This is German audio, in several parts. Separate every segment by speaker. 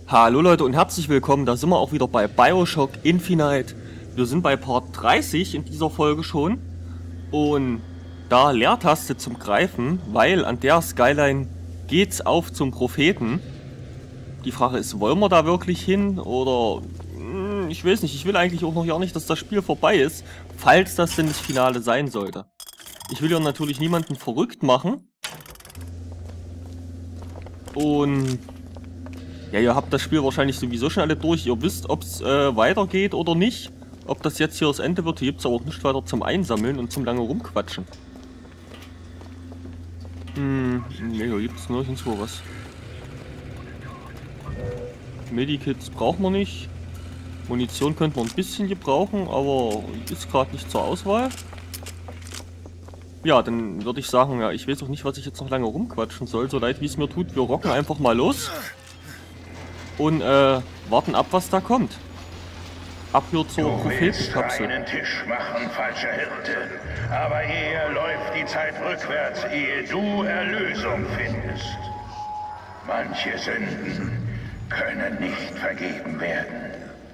Speaker 1: Hallo Leute und herzlich willkommen, da sind wir auch wieder bei Bioshock Infinite. Wir sind bei Part 30 in dieser Folge schon. Und da Leertaste zum Greifen, weil an der Skyline geht's auf zum Propheten. Die Frage ist, wollen wir da wirklich hin oder... Ich weiß nicht, ich will eigentlich auch noch gar nicht, dass das Spiel vorbei ist, falls das denn das Finale sein sollte. Ich will ja natürlich niemanden verrückt machen. Und... ja, ihr habt das Spiel wahrscheinlich sowieso schon alle durch. Ihr wisst, ob es weitergeht oder nicht. Ob das jetzt hier das Ende wird. Hier gibt es aber auch nicht weiter zum Einsammeln und zum lange rumquatschen. Ne, hier gibt es nirgendwo was. Medikits brauchen wir nicht. Munition könnten wir ein bisschen gebrauchen, aber ist gerade nicht zur Auswahl. Ja, dann würde ich sagen, ja, ich weiß auch nicht, was ich jetzt noch lange rumquatschen soll. So leid wie es mir tut, wir rocken einfach mal los. Und warten ab, was da kommt. Ab hier zur Prophetenkapsel.
Speaker 2: Einen Tisch machen, falscher Hirte. Aber eher läuft die Zeit rückwärts, ehe du Erlösung findest. Manche Sünden können nicht vergeben werden.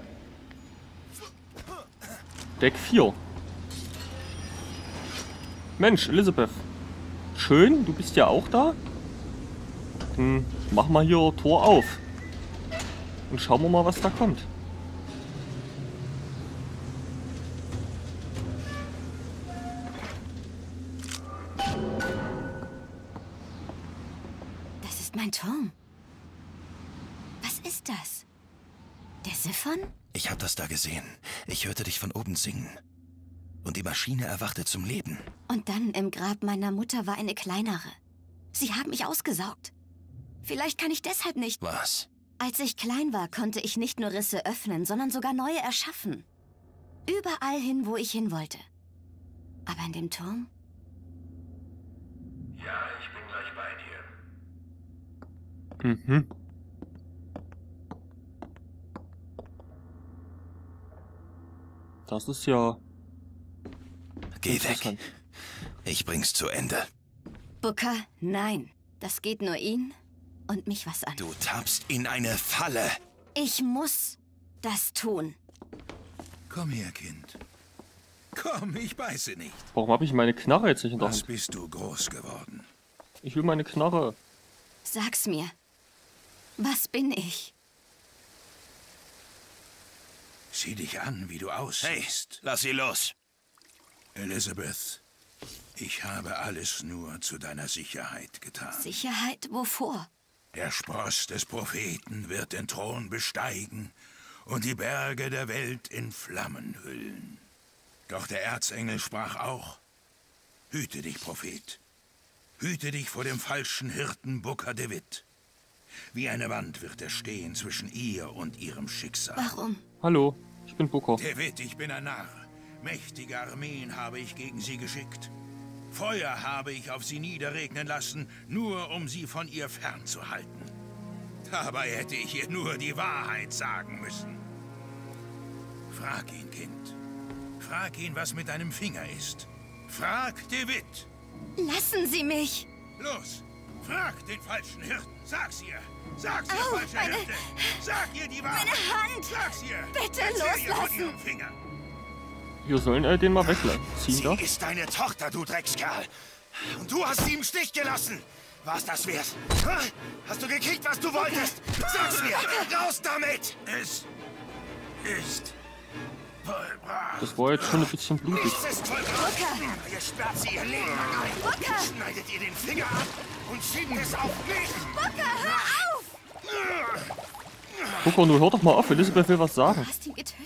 Speaker 1: Deck 4. Mensch, Elizabeth. Schön, du bist ja auch da. Dann mach mal hier Tor auf. Und schauen wir mal, was da kommt.
Speaker 3: Das ist mein Turm. Was ist das? Der Siphon?
Speaker 4: Ich hab das da gesehen. Ich hörte dich von oben singen. Und die Maschine erwachte zum Leben.
Speaker 3: Und dann im Grab meiner Mutter war eine kleinere. Sie haben mich ausgesaugt. Vielleicht kann ich deshalb nicht...
Speaker 4: Was?
Speaker 3: Als ich klein war, konnte ich nicht nur Risse öffnen, sondern sogar neue erschaffen. Überall hin, wo ich hin wollte. Aber in dem Turm?
Speaker 2: Ja, ich bin gleich bei dir.
Speaker 1: Mhm. Das ist ja...
Speaker 4: Geh weg. Ich bring's zu Ende.
Speaker 3: Booker, nein. Das geht nur ihn und mich was an.
Speaker 4: Du tappst in eine Falle.
Speaker 3: Ich muss das tun.
Speaker 5: Komm her, Kind. Komm, ich beiße nicht.
Speaker 1: Warum habe ich meine Knarre jetzt nicht in der
Speaker 5: Was
Speaker 1: Hand?
Speaker 5: bist du groß geworden?
Speaker 1: Ich will meine Knarre.
Speaker 3: Sag's mir. Was bin ich?
Speaker 5: Sieh dich an, wie du
Speaker 4: Hey,
Speaker 5: aussiehst.
Speaker 4: lass sie los.
Speaker 5: Elizabeth, ich habe alles nur zu deiner Sicherheit getan.
Speaker 3: Sicherheit wovor?
Speaker 5: Der Spross des Propheten wird den Thron besteigen und die Berge der Welt in Flammen hüllen. Doch der Erzengel sprach auch: Hüte dich, Prophet. Hüte dich vor dem falschen Hirten Booker DeWitt. Wie eine Wand wird er stehen zwischen ihr und ihrem Schicksal.
Speaker 3: Warum?
Speaker 1: Hallo, ich bin Booker.
Speaker 5: DeWitt, ich bin ein Narr. Mächtige Armeen habe ich gegen sie geschickt. Feuer habe ich auf sie niederregnen lassen, nur um sie von ihr fernzuhalten. Dabei hätte ich ihr nur die Wahrheit sagen müssen. Frag ihn, Kind. Frag ihn, was mit deinem Finger ist. Frag DeWitt.
Speaker 3: Lassen Sie mich!
Speaker 5: Los, frag den falschen Hirten. Sag's ihr. Sag's ihr,
Speaker 3: Au,
Speaker 5: falscher
Speaker 3: meine-
Speaker 5: Hirte. Sag ihr die Wahrheit.
Speaker 3: Meine Hand!
Speaker 5: Sag's ihr.
Speaker 3: Bitte
Speaker 5: Erzähl ihr von
Speaker 3: loslassen.
Speaker 5: ihrem Finger.
Speaker 1: Wir sollen den mal wegziehen
Speaker 4: Sie
Speaker 1: da.
Speaker 4: ist deine Tochter, du Dreckskerl. Und du hast sie im Stich gelassen. War's das wert? Ha? Hast du gekriegt, was du wolltest? Sag's mir. Raus damit.
Speaker 5: Es ist vollbracht.
Speaker 1: Das war jetzt schon ein bisschen blutig.
Speaker 4: Nichts ist vollbracht. Ihr sperrt sie ihr Leben lang ein.
Speaker 3: Booker!
Speaker 4: Schneidet ihr den Finger ab und schiebt es auf mich.
Speaker 3: Booker, hör auf!
Speaker 1: Booker, du hör doch mal auf, Elizabeth will was sagen.
Speaker 3: Du hast ihn getötet.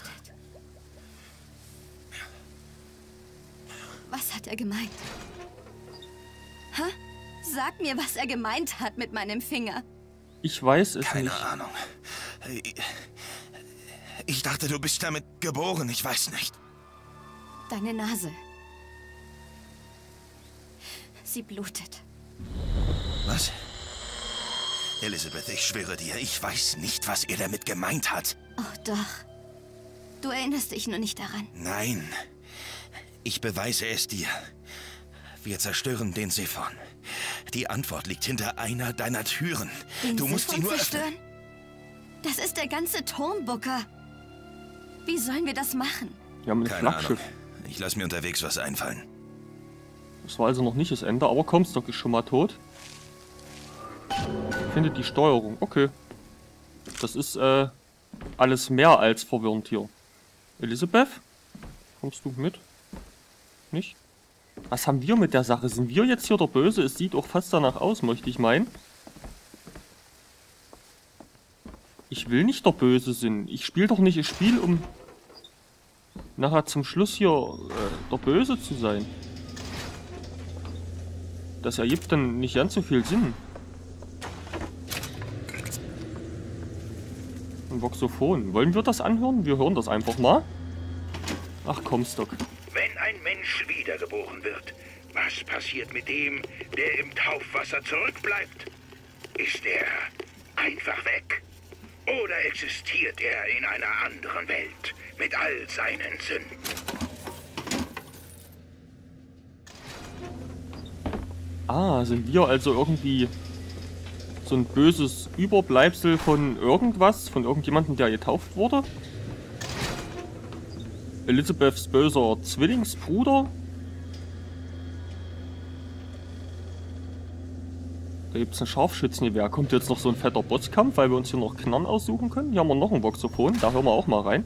Speaker 3: Was hat er gemeint? Hä? Sag mir, was er gemeint hat mit meinem Finger.
Speaker 1: Ich weiß es
Speaker 4: Keine
Speaker 1: nicht.
Speaker 4: Ahnung. Ich dachte, du bist damit geboren. Ich weiß nicht.
Speaker 3: Deine Nase. Sie blutet.
Speaker 4: Was? Elizabeth, ich schwöre dir, ich weiß nicht, was er damit gemeint hat.
Speaker 3: Oh doch. Du erinnerst dich nur nicht daran.
Speaker 4: Nein. Ich beweise es dir. Wir zerstören den Siphon. Die Antwort liegt hinter einer deiner Türen.
Speaker 3: Den
Speaker 4: Du musst sie
Speaker 3: Siphon
Speaker 4: nur
Speaker 3: zerstören?
Speaker 4: öffnen.
Speaker 3: Das Das ist der ganze Turm, Booker. Wie sollen wir das machen?
Speaker 1: Wir haben ein
Speaker 4: Keine
Speaker 1: Flaggschiff.
Speaker 4: Ahnung. Ich lasse mir unterwegs was einfallen.
Speaker 1: Das war also noch nicht das Ende, aber Comstock ist schon mal tot. Findet die Steuerung. Okay. Das ist alles mehr als verwirrend hier. Elizabeth? Kommst du mit? Nicht? Was haben wir mit der Sache? Sind wir jetzt hier der Böse? Es sieht auch fast danach aus, möchte ich meinen. Ich will nicht der Böse sein. Ich spiele doch nicht ein Spiel, um nachher zum Schluss hier der Böse zu sein. Das ergibt dann nicht ganz so viel Sinn. Ein Voxophon. Wollen wir das anhören? Wir hören das einfach mal. Ach, Comstock.
Speaker 2: Wenn ein Mensch wiedergeboren wird, was passiert mit dem, der im Taufwasser zurückbleibt? Ist er einfach weg? Oder existiert er in einer anderen Welt mit all seinen Sünden?
Speaker 1: Ah, sind wir also irgendwie so ein böses Überbleibsel von irgendwas? Von irgendjemandem, der getauft wurde? Elizabeths böser Zwillingsbruder? Da gibt es ein Scharfschützengewehr. Kommt jetzt noch so ein fetter Bosskampf, weil wir uns hier noch Knarren aussuchen können? Hier haben wir noch ein Voxophon, da hören wir auch mal rein.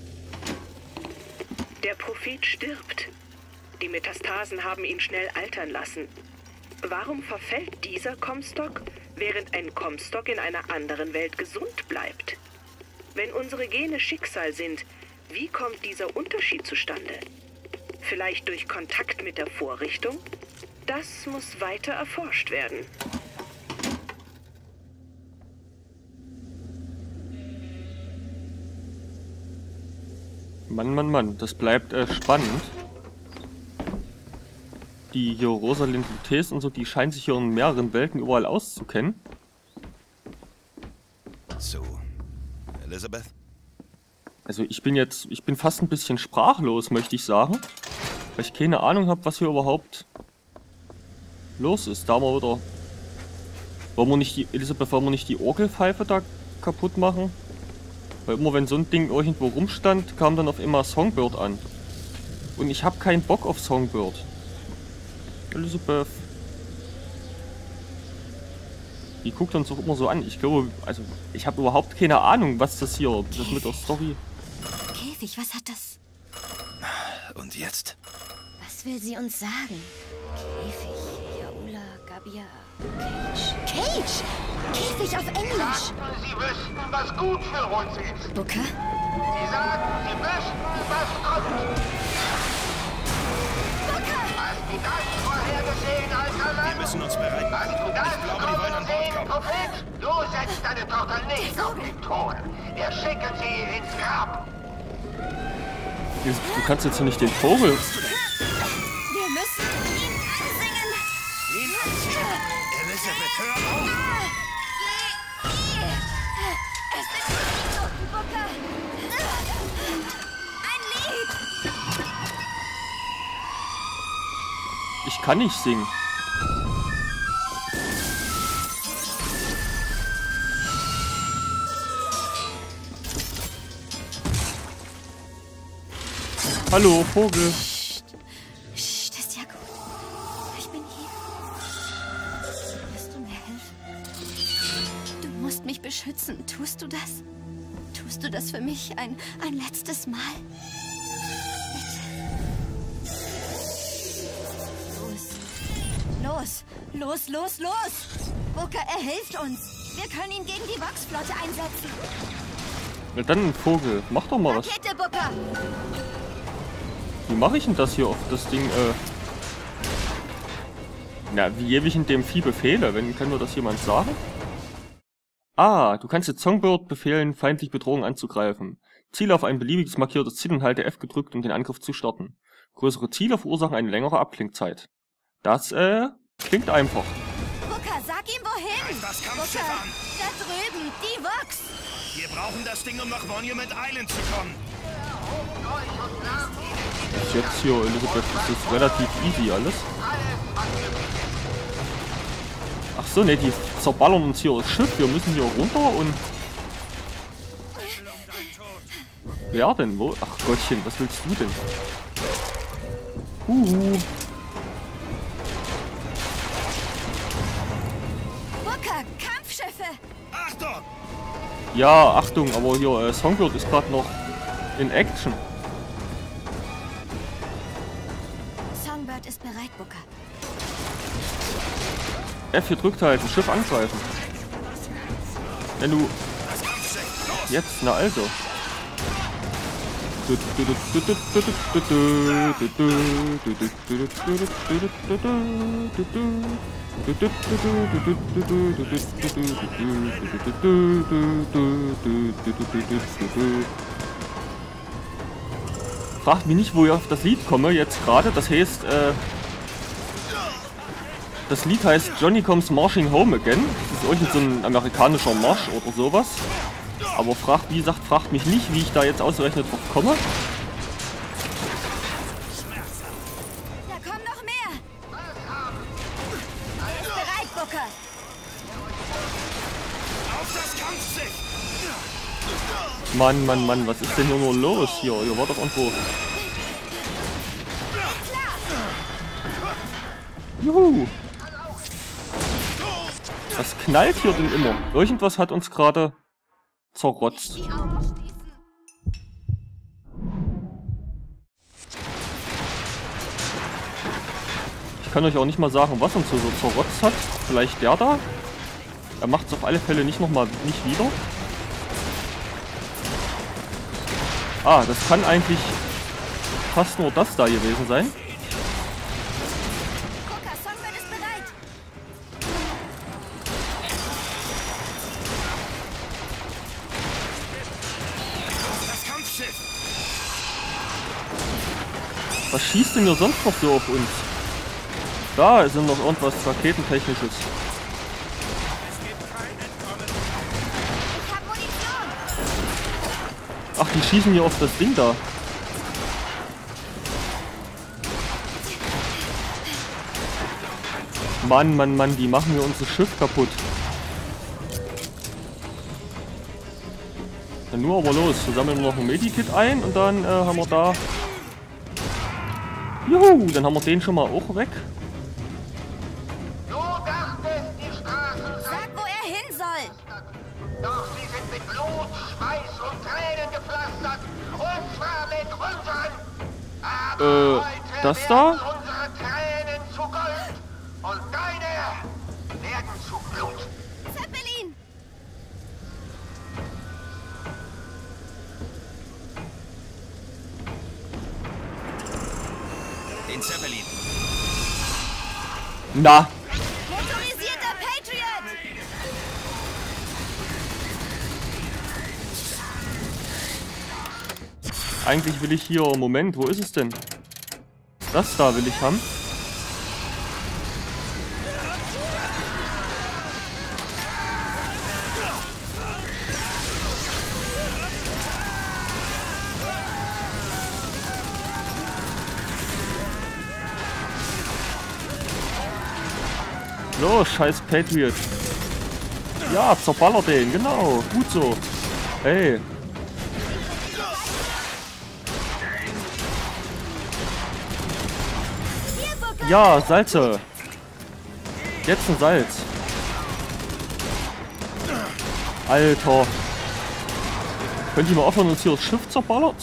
Speaker 6: Der Prophet stirbt. Die Metastasen haben ihn schnell altern lassen. Warum verfällt dieser Comstock, während ein Comstock in einer anderen Welt gesund bleibt? Wenn unsere Gene Schicksal sind, wie kommt dieser Unterschied zustande? Vielleicht durch Kontakt mit der Vorrichtung? Das muss weiter erforscht werden.
Speaker 1: Mann, Mann, Mann, das bleibt spannend. Die hier Rosalind Luthes und so, die scheinen sich hier in mehreren Welten überall auszukennen.
Speaker 4: So, Elizabeth?
Speaker 1: Also ich bin fast ein bisschen sprachlos, möchte ich sagen. Weil ich keine Ahnung habe, was hier überhaupt los ist. Da mal wieder... Wollen wir nicht die Orgelpfeife da kaputt machen? Weil immer wenn so ein Ding irgendwo rumstand, kam dann auf immer Songbird an. Und ich habe keinen Bock auf Songbird. Elizabeth. Die guckt uns doch immer so an. Ich glaube, also ich habe überhaupt keine Ahnung, was das hier, das mit der Story...
Speaker 3: Käfig, was hat das?
Speaker 4: Und jetzt?
Speaker 3: Was will sie uns sagen? Käfig, Jaula, Gabia, Cage. Cage! Käfig auf Englisch!
Speaker 7: Sie wüssten, was gut für uns ist.
Speaker 3: Booker?
Speaker 7: Sie sagen, Sie wüssten, was kommt.
Speaker 3: Booker!
Speaker 7: Hast du das vorhergesehen, alter Mann?
Speaker 4: Wir müssen uns bereiten.
Speaker 7: Hast du das
Speaker 4: Ich glaube, die wollen an Bord
Speaker 7: sehen,
Speaker 4: kommen.
Speaker 7: Prophet? Du setzt deine Tochter nicht auf den Thron. Wir schicken sie ins Grab.
Speaker 1: Du kannst jetzt hier nicht den Vogel...
Speaker 3: Wir müssen ihn ansingen!
Speaker 4: Ihn ansehen? Elizabeth, hör auf!
Speaker 3: Es ist ein Lied, Booker! Ein Lied!
Speaker 1: Ich kann nicht singen. Hallo, Vogel.
Speaker 3: Psst, ist ja gut. Ich bin hier. Wirst du mir helfen? Du musst mich beschützen. Tust du das? Tust du das für mich ein letztes Mal? Bitte. Los. Los, los, los! Booker, er hilft uns. Wir können ihn gegen die Wachsflotte einsetzen.
Speaker 1: Na dann, Vogel, mach doch mal was.
Speaker 3: Rakete, Booker!
Speaker 1: Wie mache ich denn das hier auf das Ding, Na, wie gebe ich in dem Vieh Befehle? Kann mir das jemand sagen? Ah, du kannst jetzt Songbird befehlen, feindliche Bedrohung anzugreifen. Ziele auf ein beliebiges markiertes Ziel und halte F gedrückt, um den Angriff zu starten. Größere Ziele verursachen eine längere Abklingzeit. Das, klingt einfach.
Speaker 3: Booker, sag ihm wohin!
Speaker 4: Das Kampfschiff
Speaker 3: Booker,
Speaker 4: an!
Speaker 3: da drüben, die Vox!
Speaker 4: Wir brauchen das Ding, um nach Monument Island zu kommen.
Speaker 1: Bis jetzt hier, Elizabeth, ist das relativ easy alles. Ach so, ne, die zerballern uns hier das Schiff. Wir müssen hier runter und... Wer denn? Wo? Ach Gottchen, was willst du denn?
Speaker 3: Booker, Kampfschiffe!
Speaker 4: Achtung!
Speaker 1: Ja, Achtung, aber hier, Songbird ist gerade noch in Action.
Speaker 3: Songbird ist bereit, Booker.
Speaker 1: F gedrückt halten, Schiff angreifen. Wenn du... Jetzt, na also. Fragt mich nicht, wo ich auf das Lied komme jetzt gerade. Das heißt, das Lied heißt Johnny Comes Marching Home Again. Das ist irgend so ein amerikanischer Marsch oder sowas. Aber wie gesagt, fragt mich nicht, wie ich da jetzt ausgerechnet drauf komme.
Speaker 3: Da kommen noch mehr! Alles bereit, Booker!
Speaker 4: Auf das Kampfschiff!
Speaker 1: Mann, Mann, Mann, was ist denn hier nur los? Hier war doch irgendwo... Juhu! Was knallt hier denn immer? Irgendwas hat uns gerade zerrotzt.
Speaker 3: Die Augen schließen!
Speaker 1: Ich kann euch auch nicht mal sagen, was uns so zerrotzt hat. Vielleicht der da? Er macht es auf alle Fälle nicht wieder. Ah, das kann eigentlich fast nur das da gewesen sein.
Speaker 3: Booker, Songbird ist bereit!
Speaker 4: Das Kampfschiff!
Speaker 1: Was schießt denn hier sonst noch so auf uns? Da sind noch irgendwas Raketentechnisches.
Speaker 3: Ich hab Munition!
Speaker 1: Ach, die schießen hier auf das Ding da. Mann, Mann, Mann, die machen hier unser Schiff kaputt. Dann nur aber los. Wir sammeln noch ein Medikit ein und dann haben wir da... Juhu, dann haben wir den schon mal auch weg.
Speaker 7: Du dachtest, die Straßen
Speaker 3: Sag,
Speaker 7: seien
Speaker 3: wo er hin soll!
Speaker 7: Doch sie sind mit Blut, Schweiß und Tränen gepflastert. Und zwar mit unseren. Aber heute
Speaker 1: das
Speaker 7: werden
Speaker 1: da?
Speaker 7: unsere Tränen zu Gold. Und deine werden zu Blut.
Speaker 3: Zeppelin!
Speaker 4: Den Zeppelin!
Speaker 1: Na,
Speaker 3: Motorisierter Patriot!
Speaker 1: eigentlich will ich hier... Moment, wo ist es denn? Das da will ich haben. Los, scheiß Patriot. Ja, zerballer den, genau. Gut so. Hey.
Speaker 3: Hier, Booker!
Speaker 1: Ja, Salze. Jetzt ein Salz. Alter. Könnt ihr mal aufhören, uns hier das Schiff zu zerballern?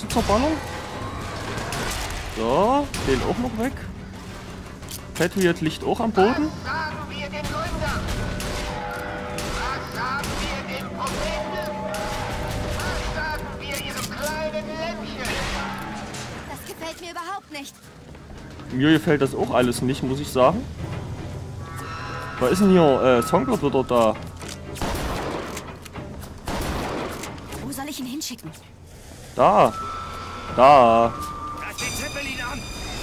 Speaker 1: So, den auch noch weg. Patriot liegt auch am Boden.
Speaker 7: Was sagen wir den Gründern? Was sagen wir den Propheten? Was sagen wir ihrem kleinen Lämmchen?
Speaker 3: Das gefällt mir überhaupt nicht.
Speaker 1: Mir gefällt das auch alles nicht, muss ich sagen. Da ist denn hier Songbird wieder da.
Speaker 3: Wo soll ich ihn hinschicken?
Speaker 1: Da. Da.
Speaker 4: Greif den Zeppelin an!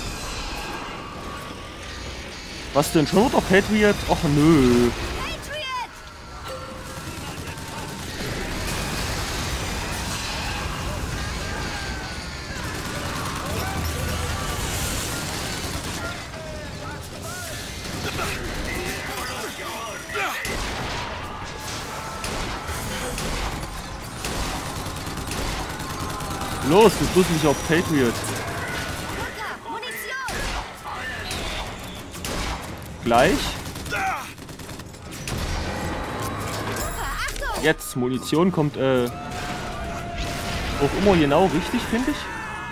Speaker 1: Was denn schon wieder Patriot? Och nö.
Speaker 3: Patriot!
Speaker 1: Los, du dusseliger Patriot.
Speaker 3: Booker, Munition!
Speaker 1: Gleich.
Speaker 3: Booker, Achtung!
Speaker 1: Jetzt, Munition kommt, auch immer genau richtig, finde ich.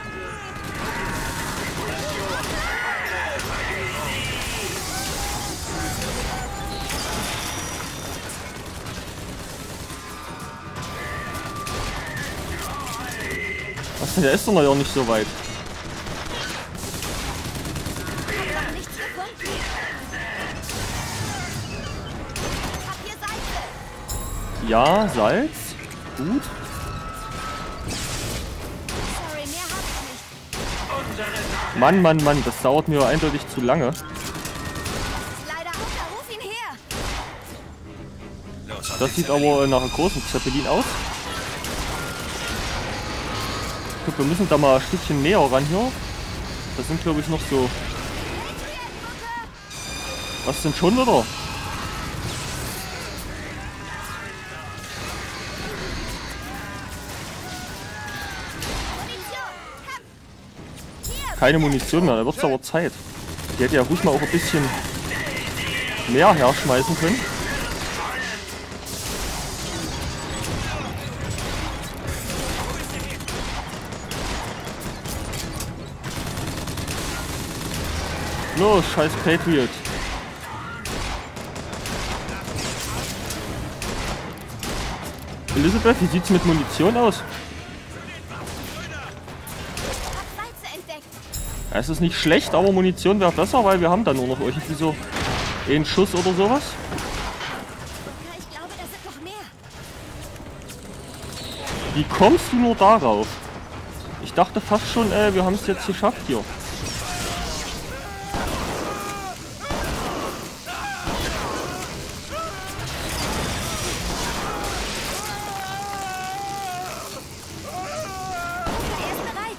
Speaker 1: Was denn, der ist doch noch nicht so weit.
Speaker 3: Ich habe noch nichts gefunden. Ich hab hier Salze.
Speaker 1: Ja, Salz. Gut.
Speaker 3: Sorry, mehr hab ich nicht.
Speaker 1: Mann, Mann, Mann, das dauert mir eindeutig zu lange.
Speaker 3: Das ist leider Booker, ruf ihn her.
Speaker 5: Los, auf
Speaker 1: Das
Speaker 5: den
Speaker 1: sieht
Speaker 5: Zeppelin.
Speaker 1: aber nach einem großen Zeppelin aus. Ich glaube, wir müssen da mal ein Stückchen näher ran hier. Das sind, glaube ich, noch so... Was denn schon wieder?
Speaker 3: Munition! Komm! Hier!
Speaker 1: Keine Munition mehr, da wird es aber Zeit. Die hätte ja ruhig mal auch ein bisschen mehr herschmeißen können. Los, scheiß Patriot. Elizabeth, wie sieht's mit Munition aus?
Speaker 3: Hab Salze entdeckt.
Speaker 1: Ja, es ist nicht schlecht, aber Munition wäre besser, weil wir haben dann nur noch irgendwie so einen Schuss oder sowas.
Speaker 3: Booker, ich glaube, da sind noch mehr.
Speaker 1: Wie kommst du nur darauf? Ich dachte fast schon, wir haben es jetzt geschafft hier.
Speaker 3: Er ist bereit.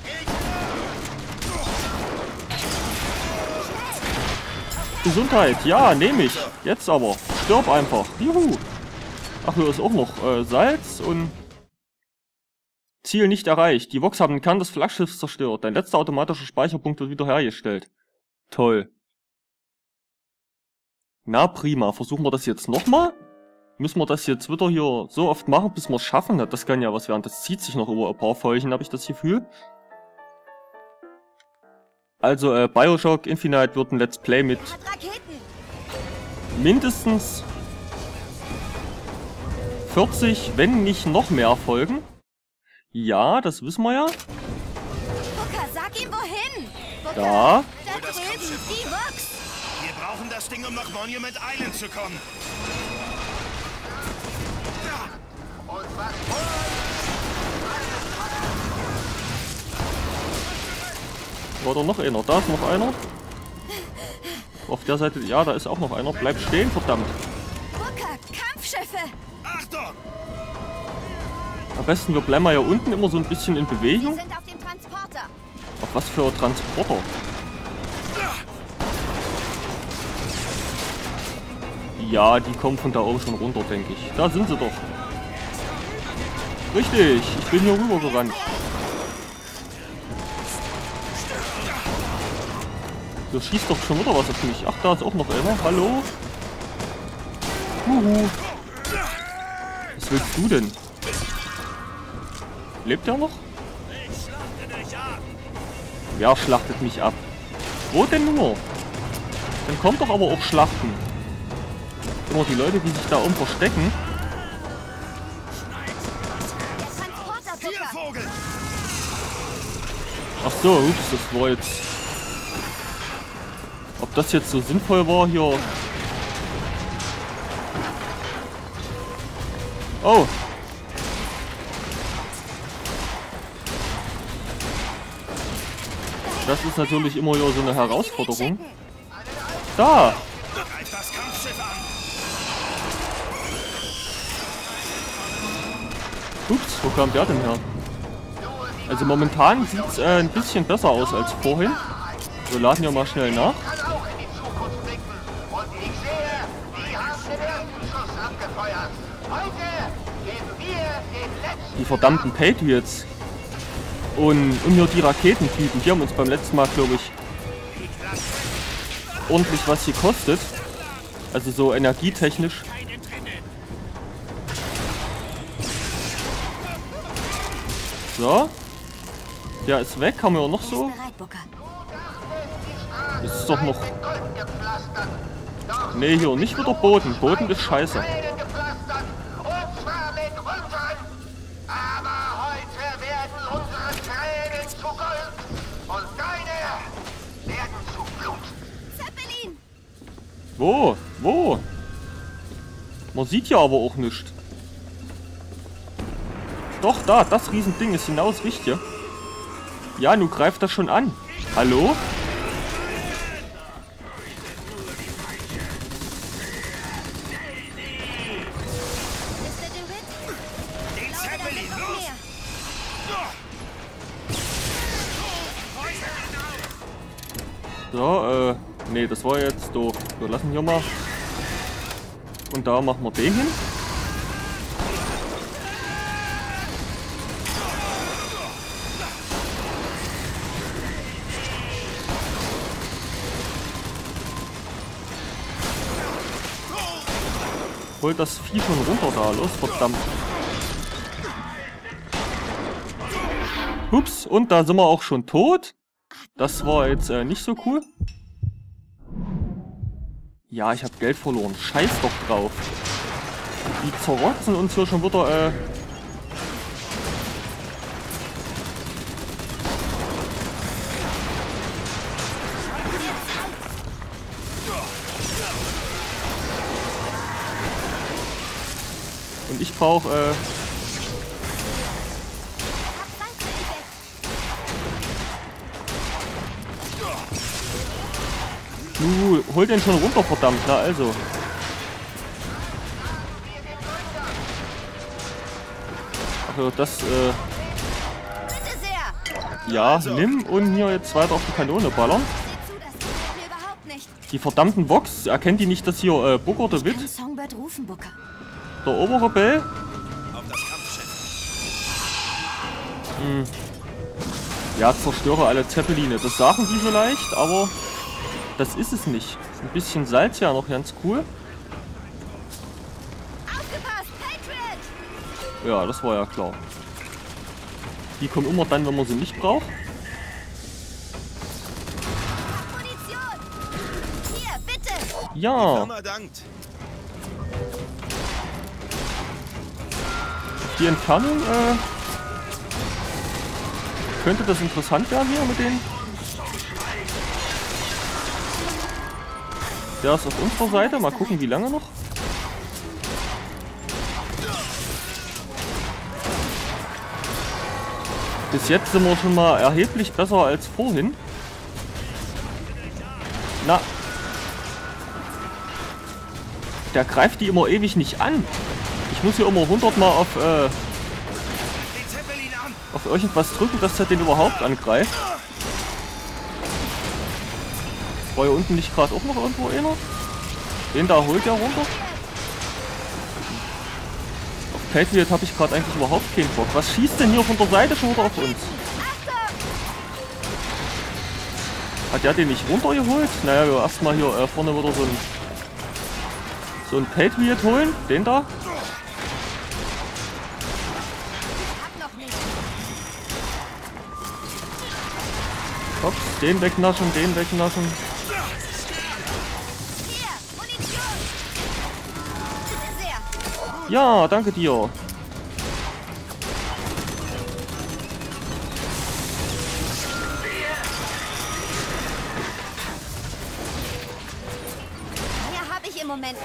Speaker 1: Gesundheit, ja, nehme ich. Jetzt aber. Stirb einfach. Juhu. Ach, hier ist auch noch Salz und... Ziel nicht erreicht. Die Vox haben den Kern des Flaggschiffs zerstört. Dein letzter automatischer Speicherpunkt wird wiederhergestellt. Toll. Na prima. Versuchen wir das jetzt nochmal? Müssen wir das jetzt wieder hier so oft machen, bis wir es schaffen? Das kann ja was werden. Das zieht sich noch über ein paar Folgen, habe ich das Gefühl. Also, Bioshock Infinite wird ein Let's Play mit
Speaker 3: Er hat Raketen.
Speaker 1: mindestens 40, wenn nicht noch mehr Folgen. Ja, das wissen wir ja.
Speaker 3: Booker, sag ihm wohin. Booker,
Speaker 1: Da.
Speaker 3: da drüben, die Vox.
Speaker 4: Wir brauchen das Ding, um nach Monument Island zu kommen.
Speaker 7: Und was vor?
Speaker 1: War da noch einer? Da ist noch einer. Auf der Seite, ja, da ist auch noch einer. Bleib stehen, verdammt.
Speaker 3: Booker, Kampfschiffe.
Speaker 4: Achtung!
Speaker 1: Am besten, wir bleiben mal hier unten immer so ein bisschen in
Speaker 3: Wir
Speaker 1: Bewegung.
Speaker 3: sind auf dem Transporter.
Speaker 1: Auf was für Transporter? Ja, die kommen von da oben schon runter, denke ich. Da sind sie doch. Richtig, ich bin hier rüber gerannt. Du schießt doch schon wieder was auf mich. Ach, da ist auch noch einer. Hallo? Huhu. Was willst du denn? Lebt er noch? Wer schlachtet mich ab? Wo denn nur? Dann kommt doch aber auch Schlachten. Immer die Leute, die sich da oben verstecken.
Speaker 3: Der Transporter,
Speaker 4: Hier,
Speaker 3: Booker.
Speaker 4: Vogel!
Speaker 1: Ach so, ups, das war jetzt... Ob das jetzt so sinnvoll war hier... Oh! Das ist natürlich immer wieder so eine Herausforderung. Da!
Speaker 4: Greif das Kampfschiff an!
Speaker 1: Ups, wo kam der denn her? Also momentan sieht es ein bisschen besser aus als vorhin. Wir laden ja mal schnell nach.
Speaker 7: Kann auch in die Zukunft blicken. Und ich sehe, die haben den ersten Schuss abgefeuert. Heute geben wir den letzten.
Speaker 1: Die verdammten Patriots. Und hier die Raketentypen, die haben uns beim letzten Mal, glaube ich, ordentlich was gekostet. Also so energietechnisch. So. Der ist weg, haben wir auch noch so. Das ist doch noch... Nee, hier nicht wieder Boden. Boden ist scheiße. Wo? Wo? Man sieht ja aber auch nichts. Doch, da, das Riesending ist genau das Richtige. Ja, nun greift das schon an. Hallo? So, nee, das war jetzt doof. Wir lassen hier mal. Und da machen wir den hin. Holt das Vieh schon runter da, los, verdammt. Ups, und da sind wir auch schon tot. Das war jetzt nicht so cool. Ja, ich habe Geld verloren. Scheiß doch drauf. Die zerrotzen uns hier schon wieder, Und ich brauche, hol den schon runter, verdammt, na also. Also das, ja, nimm und hier jetzt weiter auf die Kanone ballern. Die verdammten Vox, erkennt die nicht, dass hier Booker der Witt? Der Oberrebell? Ja, zerstöre alle Zeppeline. Das sagen die vielleicht, aber das ist es nicht. Ein bisschen Salz ja noch ganz cool. Ja, das war ja klar. Die kommen immer dann, wenn man sie nicht braucht. Ja. Die Entfernung, könnte das interessant werden hier mit denen. Der ist auf unserer Seite. Mal gucken, wie lange noch. Bis jetzt sind wir schon mal erheblich besser als vorhin. Na. Der greift die immer ewig nicht an. Ich muss hier immer 100 Mal auf irgendwas drücken, dass er den überhaupt angreift. War hier unten nicht gerade auch noch irgendwo einer? Den da holt er runter. Auf Patriot habe ich gerade eigentlich überhaupt keinen Bock. Was schießt denn hier von der Seite schon wieder auf uns? Hat der den nicht runtergeholt? Naja, wir erstmal hier vorne wieder so ein Patriot holen. Den da. Ups, den wegnaschen, den wegnaschen. Ja, danke dir.
Speaker 3: Ja, habe ich im Moment.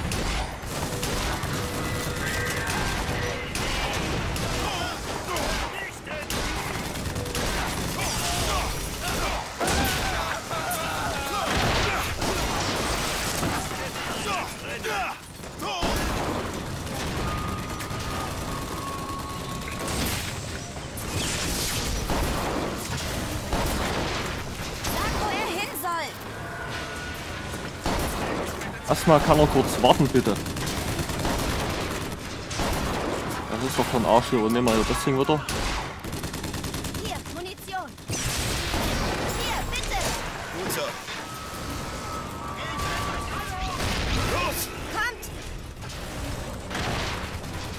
Speaker 1: Erstmal kann er kurz warten, bitte. Das ist doch von Arsch hier. Und nehmen wir das Ding wieder.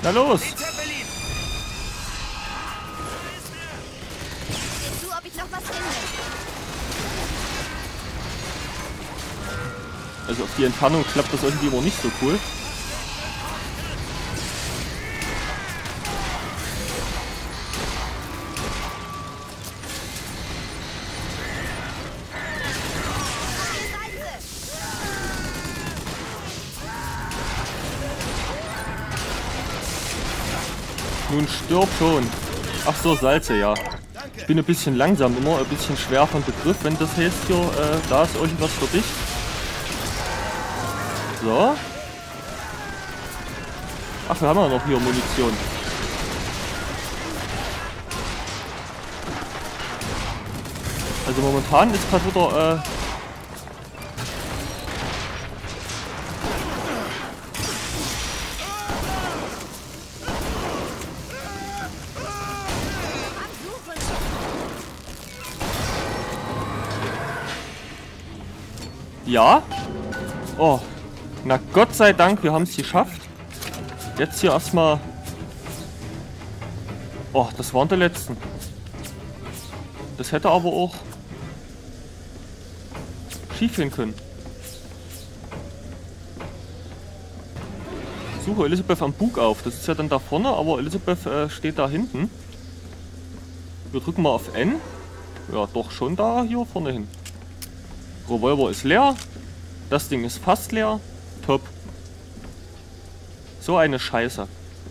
Speaker 1: Na los!
Speaker 4: Den Zeppelin!
Speaker 3: Sieh zu, ob ich noch was finde.
Speaker 1: Also auf die Entfernung klappt das irgendwie immer nicht so cool. Nun stirb schon. Ach so, Salze, ja. Ich bin ein bisschen langsam immer, ein bisschen schwer von Begriff. Wenn das heißt hier, da ist irgendwas für dich. So. Ach, wir haben ja noch hier Munition. Also momentan ist gerade wieder, ja. Oh. Na Gott sei Dank, wir haben es geschafft. Jetzt hier erstmal. Oh, das waren die letzten. Das hätte aber auch schief gehen können. Suche Elizabeth am Bug auf. Das ist ja dann da vorne, aber Elizabeth steht da hinten. Wir drücken mal auf N. Ja, doch schon da hier vorne hin. Revolver ist leer. Das Ding ist fast leer. Top. So eine Scheiße.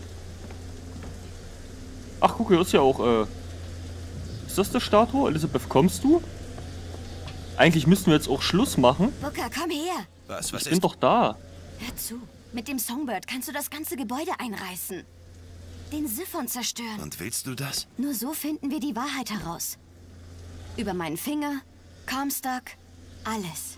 Speaker 1: Ach, guck, hier ist ja auch, ist das die Statue? Elizabeth, kommst du? Eigentlich müssten wir jetzt auch Schluss machen.
Speaker 3: Booker, komm her.
Speaker 4: Was
Speaker 1: Ich bin doch da.
Speaker 3: Hör zu. Mit dem Songbird kannst du das ganze Gebäude einreißen. Den Siphon zerstören.
Speaker 4: Und willst du das?
Speaker 3: Nur so finden wir die Wahrheit heraus. Über meinen Finger, Comstock, alles.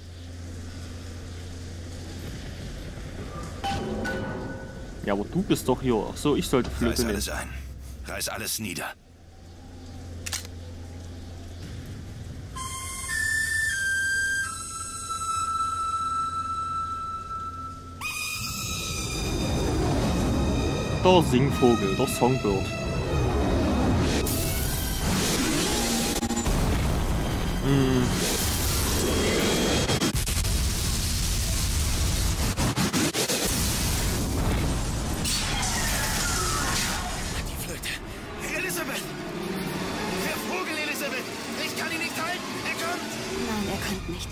Speaker 1: Ja, aber du bist doch hier. Ach so, ich sollte Flöte
Speaker 4: Reiß
Speaker 1: nehmen.
Speaker 4: alles ein. Reiß alles nieder.
Speaker 1: Der Singvogel, der Songbird.
Speaker 4: Die Flöte. Elisabeth! Der Vogel, Elisabeth! Ich kann ihn nicht halten! Er kommt!
Speaker 3: Nein, er kommt nicht.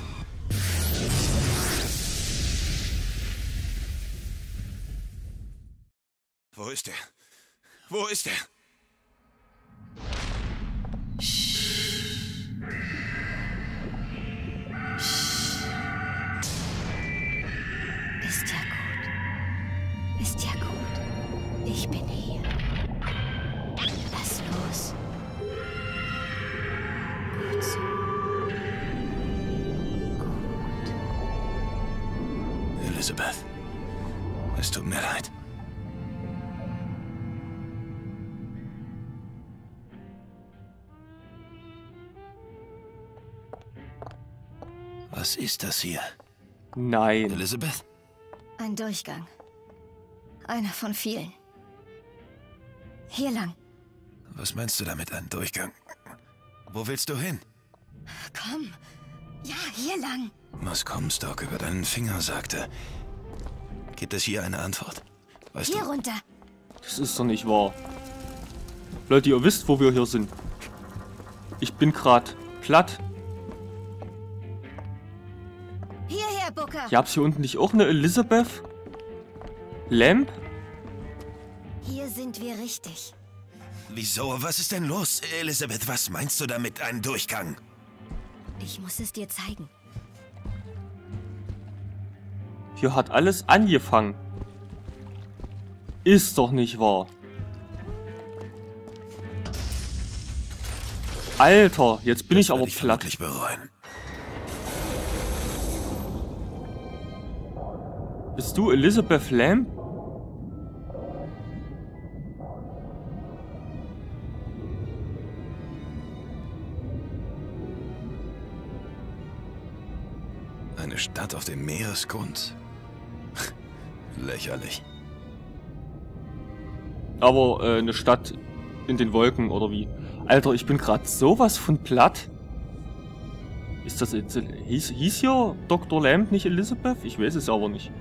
Speaker 4: Wo ist er? Wo ist er?
Speaker 3: Ist ja gut. Ist ja gut. Ich bin hier. Lass los. Gut so. Gut.
Speaker 4: Elisabeth, es tut mir leid. Was ist das hier?
Speaker 1: Nein.
Speaker 4: Elisabeth?
Speaker 3: Ein Durchgang. Einer von vielen. Hier lang.
Speaker 4: Was meinst du damit, ein Durchgang? Wo willst du hin?
Speaker 3: Komm. Ja, hier lang.
Speaker 4: Was Comstock über deinen Finger sagte. Gibt es hier eine Antwort? Weißt
Speaker 3: Hier
Speaker 4: du?
Speaker 3: runter.
Speaker 1: Das ist doch nicht wahr. Leute, ihr wisst, wo wir hier sind. Ich bin gerade platt.
Speaker 3: Hierher, Booker.
Speaker 1: Gab's hier unten nicht auch eine Elizabeth? Lamb?
Speaker 3: Hier sind wir richtig.
Speaker 4: Wieso? Was ist denn los? Elisabeth, was meinst du damit, ein Durchgang?
Speaker 3: Ich muss es dir zeigen.
Speaker 1: Hier hat alles angefangen. Ist doch nicht wahr. Alter, jetzt bin ich aber
Speaker 4: Werde
Speaker 1: platt.
Speaker 4: vermutlich bereuen.
Speaker 1: Bist du Elizabeth Lamb?
Speaker 4: Eine Stadt auf dem Meeresgrund. Lächerlich.
Speaker 1: Aber eine Stadt in den Wolken, oder wie? Alter, ich bin gerade sowas von platt. Ist das jetzt... Hieß hier Dr. Lamb nicht Elizabeth? Ich weiß es aber nicht.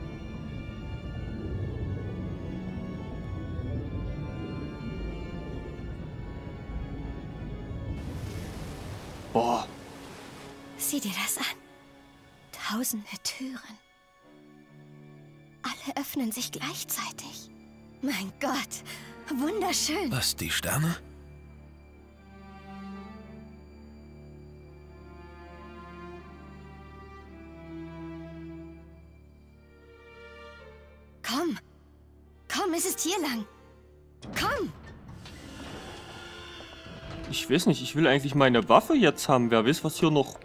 Speaker 1: Boah.
Speaker 3: Sieh dir das an. Tausende Türen. Alle öffnen sich gleichzeitig. Mein Gott, wunderschön.
Speaker 4: Was, die Sterne?
Speaker 3: Komm. Komm, es ist hier lang. Komm.
Speaker 1: Ich weiß nicht, ich will eigentlich meine Waffe jetzt haben. Wer weiß, was hier noch...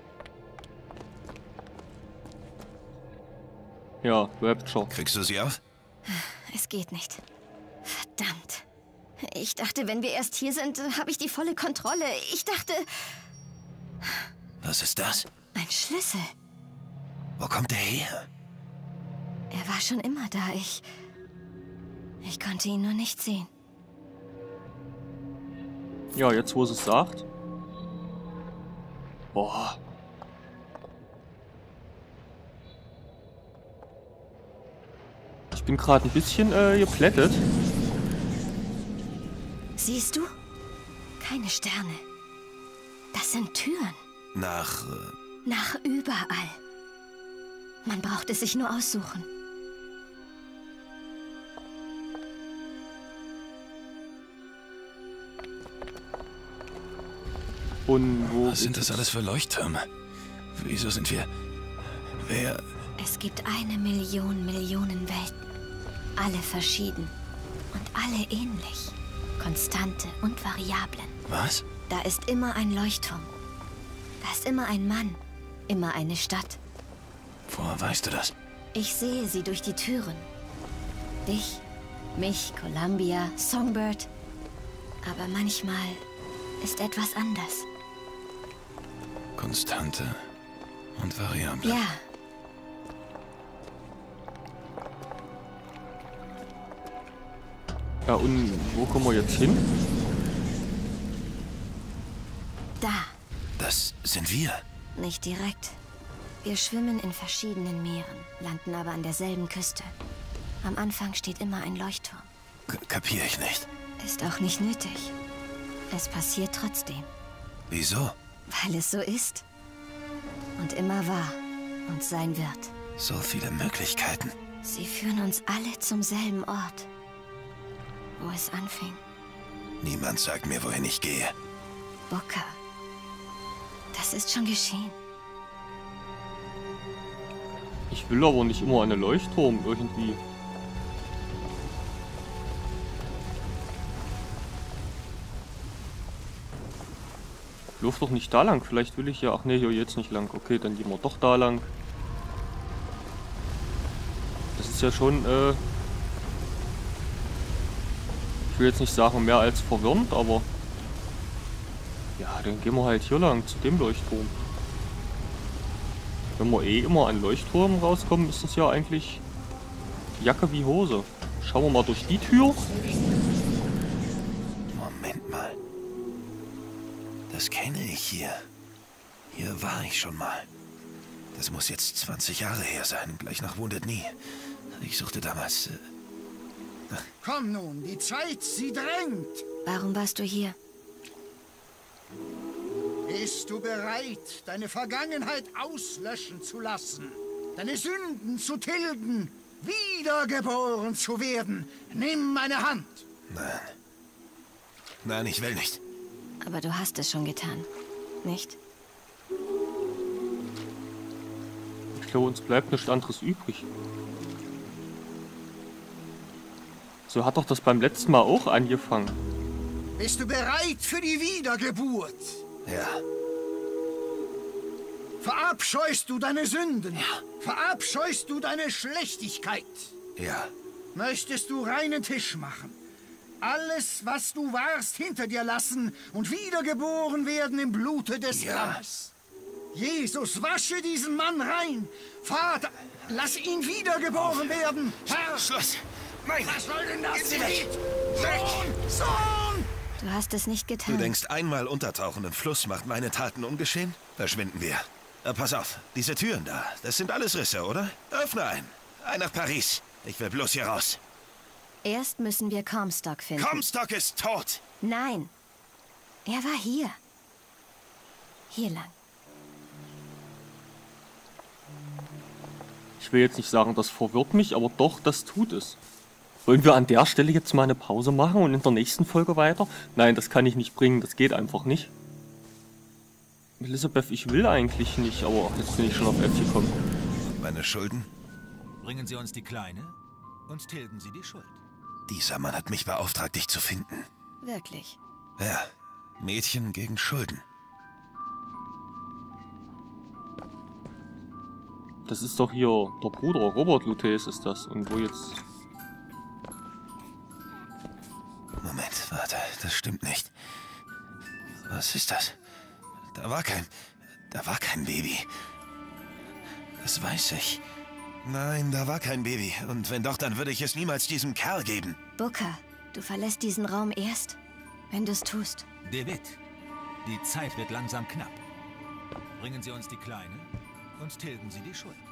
Speaker 1: Ja, Rapture.
Speaker 4: Kriegst du sie auf?
Speaker 3: Es geht nicht. Verdammt. Ich dachte, wenn wir erst hier sind, habe ich die volle Kontrolle. Ich dachte...
Speaker 4: Was ist das?
Speaker 3: Ein Schlüssel.
Speaker 4: Wo kommt der her?
Speaker 3: Er war schon immer da. Ich konnte ihn nur nicht sehen.
Speaker 1: Ja, jetzt wo es sagt. Boah. Ich bin gerade ein bisschen geplättet.
Speaker 3: Siehst du? Keine Sterne. Das sind Türen.
Speaker 4: Nach
Speaker 3: Überall. Man braucht es sich nur aussuchen.
Speaker 1: Und wo...
Speaker 4: Was sind das alles für Leuchttürme? Wieso sind wir... Wer...
Speaker 3: Es gibt 1 Million Millionen Welten. Alle verschieden. Und alle ähnlich. Konstante und Variablen.
Speaker 4: Was?
Speaker 3: Da ist immer ein Leuchtturm. Da ist immer ein Mann. Immer eine Stadt.
Speaker 4: Woher weißt du das?
Speaker 3: Ich sehe sie durch die Türen. Dich, mich, Columbia, Songbird. Aber manchmal ist etwas anders.
Speaker 4: Konstante und Variable.
Speaker 3: Ja.
Speaker 1: Ja, und wo kommen wir jetzt hin?
Speaker 3: Da.
Speaker 4: Das sind wir.
Speaker 3: Nicht direkt. Wir schwimmen in verschiedenen Meeren, landen aber an derselben Küste. Am Anfang steht immer ein Leuchtturm.
Speaker 4: Kapier ich nicht.
Speaker 3: Ist auch nicht nötig. Es passiert trotzdem.
Speaker 4: Wieso?
Speaker 3: Weil es so ist. Und immer war und sein wird.
Speaker 4: So viele Möglichkeiten.
Speaker 3: Sie führen uns alle zum selben Ort. Wo es anfing.
Speaker 4: Niemand sagt mir, wohin ich gehe.
Speaker 3: Booker. Das ist schon geschehen.
Speaker 1: Ich will aber nicht immer eine Leuchtturm irgendwie. Lauf doch nicht da lang. Vielleicht will ich ja... Ach nee, hier jetzt nicht lang. Okay, dann gehen wir doch da lang. Das ist ja schon... Ich will jetzt nicht sagen mehr als verwirrend, aber... Ja, dann gehen wir halt hier lang, zu dem Leuchtturm. Wenn wir eh immer an Leuchtturm rauskommen, ist das ja eigentlich Jacke wie Hose. Schauen wir mal durch die Tür.
Speaker 4: Moment mal. Das kenne ich hier. Hier war ich schon mal. Das muss jetzt 20 Jahre her sein. Gleich nach Wounded Knee. Ich suchte damals...
Speaker 8: Komm nun, die Zeit, sie drängt.
Speaker 3: Warum warst du hier?
Speaker 8: Bist du bereit, deine Vergangenheit auslöschen zu lassen? Deine Sünden zu tilgen? Wiedergeboren zu werden? Nimm meine Hand.
Speaker 4: Nein. Nein, ich will nicht.
Speaker 3: Aber du hast es schon getan, nicht?
Speaker 1: Ich glaube, uns bleibt nichts anderes übrig. So hat doch das beim letzten Mal auch angefangen.
Speaker 8: Bist du bereit für die Wiedergeburt?
Speaker 4: Ja.
Speaker 8: Verabscheust du deine Sünden? Ja. Verabscheust du deine Schlechtigkeit?
Speaker 4: Ja.
Speaker 8: Möchtest du reinen Tisch machen? Alles, was du warst, hinter dir lassen und wiedergeboren werden im Blute des Lammes. Jesus, wasche diesen Mann rein. Vater, lass ihn wiedergeboren werden. Herr.
Speaker 4: Schluss. Nein!
Speaker 8: Was soll denn das?
Speaker 4: Gehen Sie weg!
Speaker 8: Sohn!
Speaker 3: Du hast es nicht getan.
Speaker 4: Du denkst, einmal untertauchen im Fluss macht meine Taten ungeschehen? Verschwinden wir. Pass auf, diese Türen da, das sind alles Risse, oder? Öffne einen. Ein nach Paris. Ich will bloß hier raus.
Speaker 3: Erst müssen wir Comstock finden.
Speaker 4: Comstock ist tot!
Speaker 3: Nein. Er war hier. Hier lang.
Speaker 1: Ich will jetzt nicht sagen, das verwirrt mich, aber doch, das tut es. Wollen wir an der Stelle jetzt mal eine Pause machen und in der nächsten Folge weiter? Nein, das kann ich nicht bringen, das geht einfach nicht. Elizabeth, ich will eigentlich nicht, aber jetzt bin ich schon auf F gekommen.
Speaker 4: Und meine Schulden?
Speaker 9: Bringen Sie uns die Kleine und tilgen Sie die Schuld.
Speaker 4: Dieser Mann hat mich beauftragt, dich zu finden.
Speaker 3: Wirklich.
Speaker 4: Ja, Mädchen gegen Schulden.
Speaker 1: Das ist doch hier der Bruder, Robert Luthes ist das. Und wo jetzt...
Speaker 4: Moment, warte, das stimmt nicht. Was ist das? Da war kein Baby. Das weiß ich. Nein, da war kein Baby. Und wenn doch, dann würde ich es niemals diesem Kerl geben.
Speaker 3: Booker, du verlässt diesen Raum erst, wenn du es tust.
Speaker 9: David, die Zeit wird langsam knapp. Bringen Sie uns die Kleine und tilgen Sie die Schuld.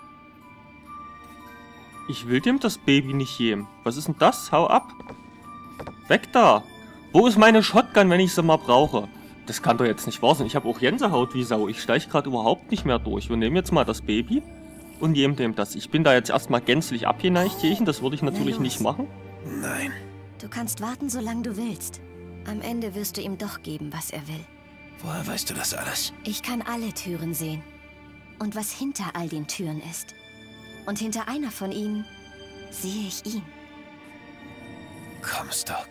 Speaker 1: Ich will dem das Baby nicht geben. Was ist denn das? Hau ab! Weg da! Wo ist meine Shotgun, wenn ich sie mal brauche? Das kann doch jetzt nicht wahr sein. Ich habe auch Gänsehaut wie Sau. Ich steige gerade überhaupt nicht mehr durch. Wir nehmen jetzt mal das Baby und geben dem das. Ich bin da jetzt erstmal gänzlich abgeneigt, Jächen. Das würde ich natürlich nicht machen.
Speaker 4: Nein.
Speaker 3: Du kannst warten, solange du willst. Am Ende wirst du ihm doch geben, was er will.
Speaker 4: Woher weißt du das alles?
Speaker 3: Ich kann alle Türen sehen. Und was hinter all den Türen ist. Und hinter einer von ihnen sehe ich ihn.
Speaker 4: Comstock.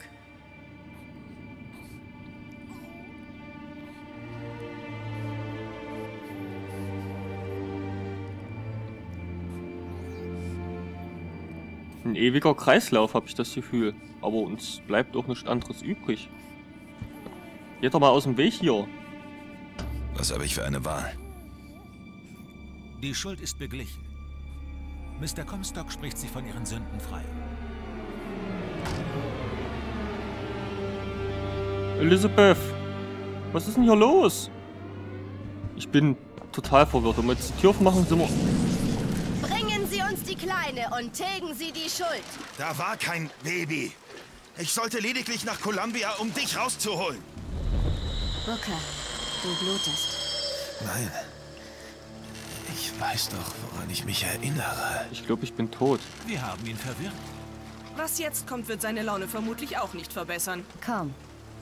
Speaker 1: Ein ewiger Kreislauf, habe ich das Gefühl. Aber uns bleibt auch nichts anderes übrig. Geht doch mal aus dem Weg hier.
Speaker 4: Was habe ich für eine Wahl?
Speaker 9: Die Schuld ist beglichen. Mr. Comstock spricht Sie von Ihren Sünden frei.
Speaker 1: Elizabeth, was ist denn hier los? Ich bin total verwirrt. Wenn wir jetzt die Tür aufmachen, sind wir...
Speaker 10: Bringen Sie uns die Kleine und tilgen Sie die Schuld.
Speaker 4: Da war kein Baby. Ich sollte lediglich nach Columbia, um dich rauszuholen.
Speaker 3: Booker, du blutest.
Speaker 4: Nein. Ich weiß doch, woran ich mich erinnere.
Speaker 1: Ich glaube, ich bin tot.
Speaker 9: Wir haben ihn verwirrt.
Speaker 6: Was jetzt kommt, wird seine Laune vermutlich auch nicht verbessern.
Speaker 3: Komm.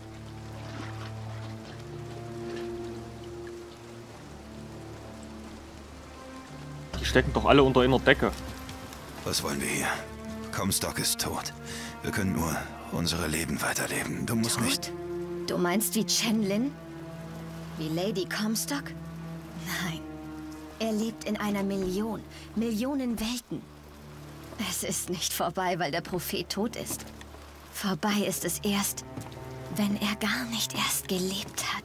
Speaker 1: Die stecken doch alle unter einer Decke.
Speaker 4: Was wollen wir hier? Comstock ist tot. Wir können nur unsere Leben weiterleben. Du musst nicht...
Speaker 3: Du meinst wie Chen Lin? Wie Lady Comstock? Nein. Er lebt in einer Millionen Welten. Es ist nicht vorbei, weil der Prophet tot ist. Vorbei ist es erst, wenn er gar nicht erst gelebt hat.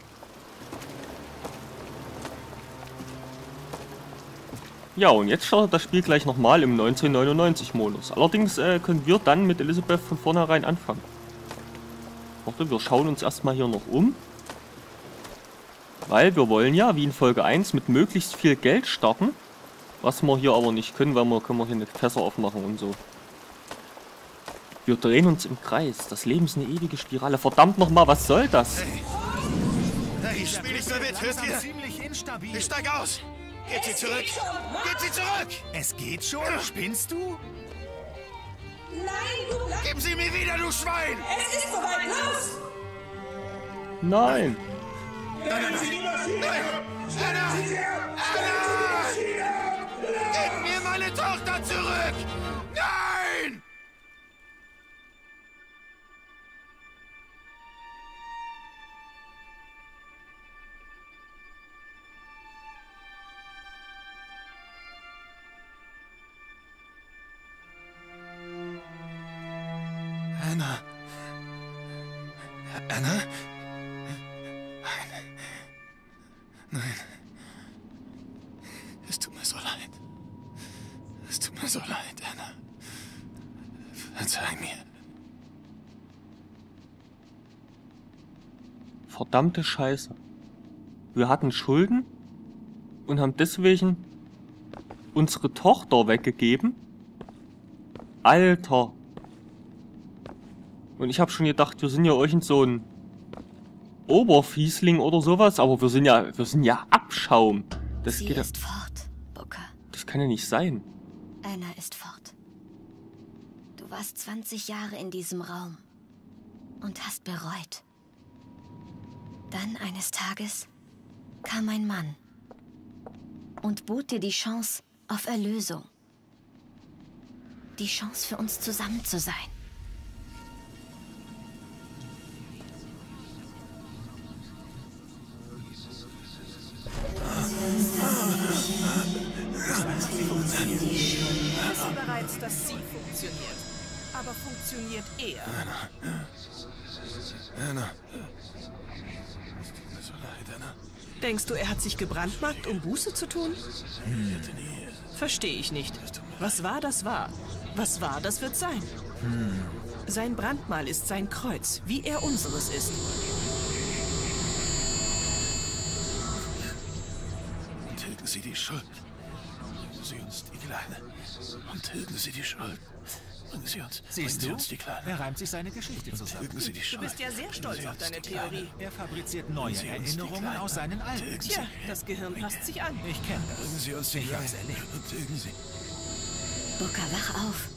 Speaker 1: Ja, und jetzt startet das Spiel gleich nochmal im 1999-Modus. Allerdings können wir dann mit Elizabeth von vornherein anfangen. Warte, wir schauen uns erstmal hier noch um. Weil wir wollen ja, wie in Folge 1, mit möglichst viel Geld starten. Was wir hier aber nicht können, weil wir können hier nicht Fässer aufmachen und so. Wir drehen uns im Kreis. Das Leben ist eine ewige Spirale. Verdammt nochmal, was soll das?
Speaker 4: Hey, ich spiel nicht mehr mit, hörst ihr?
Speaker 9: Ziemlich instabil.
Speaker 4: Ich steig aus! Geht sie zurück! Geht sie zurück!
Speaker 9: Es geht schon? Spinnst du?
Speaker 7: Nein, du bleibst.
Speaker 4: Geben Sie mir wieder, du Schwein!
Speaker 7: Es ist soweit, los!
Speaker 1: Nein!
Speaker 4: Nein! Anna! Gib mir meine Tochter zurück! Nein! Anna? Anna? Nein. Nein. Es tut mir so leid. Es tut mir so leid, Anna. Verzeih mir.
Speaker 1: Verdammte Scheiße. Wir hatten Schulden und haben deswegen unsere Tochter weggegeben. Alter. Und ich habe schon gedacht, wir sind ja irgend so ein Oberfiesling oder sowas, aber wir sind ja Abschaum. Das
Speaker 3: Sie
Speaker 1: geht ja,
Speaker 3: ist fort, Booker.
Speaker 1: das kann ja nicht sein.
Speaker 3: Anna ist fort. Du warst 20 Jahre in diesem Raum und hast bereut. Dann eines Tages kam ein Mann und bot dir die Chance auf Erlösung. Die Chance für uns zusammen zu sein.
Speaker 6: Wir wissen bereits, dass sie funktioniert. Aber funktioniert er?
Speaker 4: Anna. So leid, Anna.
Speaker 6: Denkst du, er hat sich gebrandmarkt, um Buße zu tun? Verstehe ich nicht. Was war, das war. Was war, das wird sein. Sein Brandmal ist sein Kreuz, wie er unseres ist.
Speaker 4: Tilgen Sie die Schuld. Bringen Sie uns die Kleine. Und tilgen Sie die Schuld. Bringen Sie uns,
Speaker 9: Siehst du,
Speaker 4: die Kleine.
Speaker 9: er reimt sich seine Geschichte zusammen.
Speaker 4: Tilgen Sie die
Speaker 6: Du
Speaker 4: Schuld.
Speaker 6: bist ja sehr stolz auf deine Theorie.
Speaker 9: Er fabriziert neue
Speaker 4: Sie uns die
Speaker 9: Erinnerungen
Speaker 4: Kleine.
Speaker 9: aus seinen alten.
Speaker 4: Tilgen Sie.
Speaker 6: Tja, das Gehirn passt sich an.
Speaker 9: Ich kenne das.
Speaker 4: Bringen Sie uns die
Speaker 9: Ich hab's
Speaker 4: Kleine.
Speaker 9: erlebt.
Speaker 4: Und tilgen Sie.
Speaker 3: Booker, wach auf.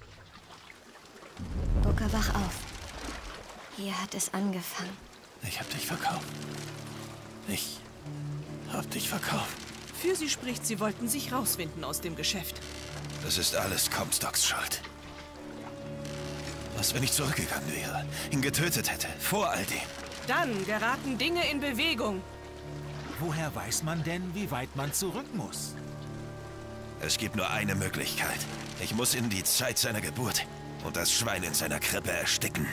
Speaker 3: Booker, wach auf. Hier hat es angefangen.
Speaker 4: Ich hab dich verkauft. Ich hab dich verkauft.
Speaker 6: Für sie spricht, sie wollten sich rauswinden aus dem Geschäft.
Speaker 4: Das ist alles Comstocks Schuld. Was, wenn ich zurückgegangen wäre, ihn getötet hätte, vor all dem?
Speaker 6: Dann geraten Dinge in Bewegung.
Speaker 9: Woher weiß man denn, wie weit man zurück muss?
Speaker 4: Es gibt nur eine Möglichkeit. Ich muss in die Zeit seiner Geburt und das Schwein in seiner Krippe ersticken.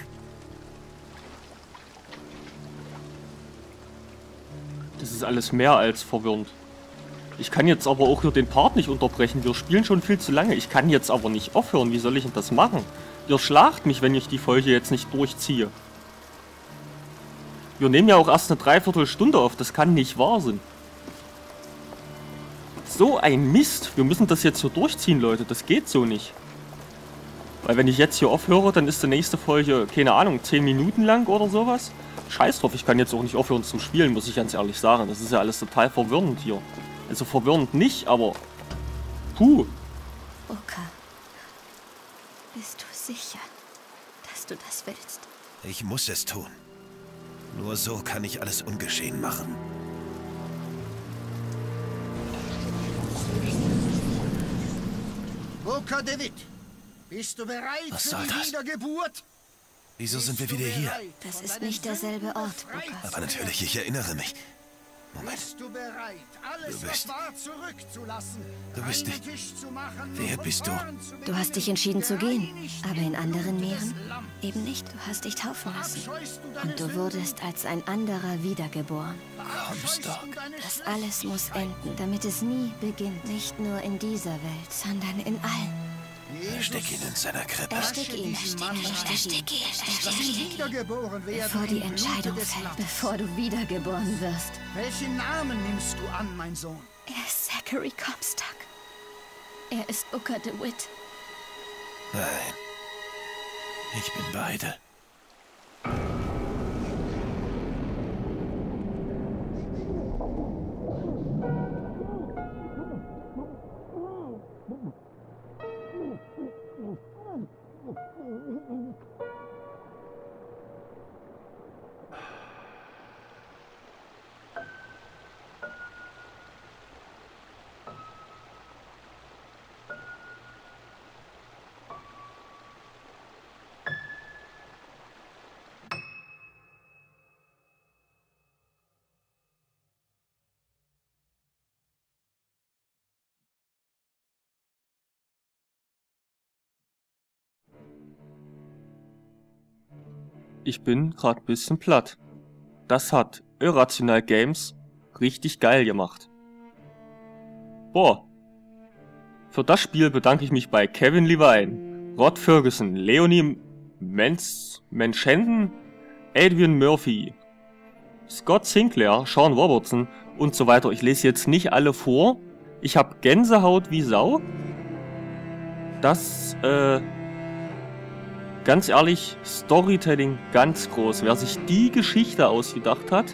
Speaker 1: Das ist alles mehr als verwirrend. Ich kann jetzt aber auch hier den Part nicht unterbrechen. Wir spielen schon viel zu lange. Ich kann jetzt aber nicht aufhören. Wie soll ich denn das machen? Ihr schlagt mich, wenn ich die Folge jetzt nicht durchziehe. Wir nehmen ja auch erst eine Dreiviertelstunde auf. Das kann nicht wahr sein. So ein Mist. Wir müssen das jetzt so durchziehen, Leute. Das geht so nicht. Weil wenn ich jetzt hier aufhöre, dann ist die nächste Folge, keine Ahnung, 10 Minuten lang oder sowas. Scheiß drauf, ich kann jetzt auch nicht aufhören zu spielen, muss ich ganz ehrlich sagen. Das ist ja alles total verwirrend hier. Also verwirrend nicht, aber... Puh.
Speaker 3: Booker, bist du sicher, dass du das willst?
Speaker 4: Ich muss es tun. Nur so kann ich alles ungeschehen machen.
Speaker 8: Booker DeWitt, bist du bereit
Speaker 4: Was
Speaker 8: für
Speaker 4: soll
Speaker 8: die
Speaker 4: das?
Speaker 8: Wiedergeburt?
Speaker 4: Wieso sind wir wieder hier?
Speaker 3: Das ist nicht derselbe Ort, Booker.
Speaker 4: Aber natürlich, ich erinnere mich. Moment,
Speaker 8: Bist du bereit, alles
Speaker 4: Du bist-
Speaker 8: was war zurückzulassen?
Speaker 4: Du bist
Speaker 8: einen
Speaker 4: nicht-
Speaker 8: Tisch zu machen,
Speaker 4: Wer
Speaker 8: von
Speaker 4: bist du?
Speaker 8: vorn zu
Speaker 3: Du hast dich
Speaker 8: beginnen,
Speaker 3: entschieden zu gehen,
Speaker 8: gereinigt
Speaker 3: aber in anderen
Speaker 8: Blut des
Speaker 3: Meeren
Speaker 8: Lammes.
Speaker 3: eben nicht. Du hast dich taufen lassen.
Speaker 8: Verabscheust du deine
Speaker 3: Und du
Speaker 8: Sünden?
Speaker 3: wurdest als ein anderer wiedergeboren.
Speaker 8: Verabscheust
Speaker 4: Comstock.
Speaker 8: du deine
Speaker 3: Das
Speaker 8: Schwäche?
Speaker 3: alles muss enden, damit es nie beginnt. Nicht nur in dieser Welt, sondern in allen.
Speaker 4: Erstick ihn in seiner Krippe.
Speaker 3: Erstick ihn, erstick ihn.
Speaker 8: Lass ihn wiedergeboren werden
Speaker 3: Bevor die
Speaker 8: im Blute
Speaker 3: Entscheidung
Speaker 8: des
Speaker 3: fällt,
Speaker 8: Lammes.
Speaker 3: bevor du wiedergeboren wirst.
Speaker 8: Welchen Namen nimmst du an, mein Sohn?
Speaker 3: Er ist Zachary Comstock. Er ist Booker DeWitt.
Speaker 4: Nein. Ich bin beide.
Speaker 1: Ich bin gerade ein bisschen platt. Das hat Irrational Games richtig geil gemacht. Boah. Für das Spiel bedanke ich mich bei Kevin Levine, Rod Ferguson, Leonie Menschenden, Adrian Murphy, Scott Sinclair, Sean Robertson und so weiter. Ich lese jetzt nicht alle vor. Ich habe Gänsehaut wie Sau. Das, ganz ehrlich, Storytelling ganz groß. Wer sich die Geschichte ausgedacht hat,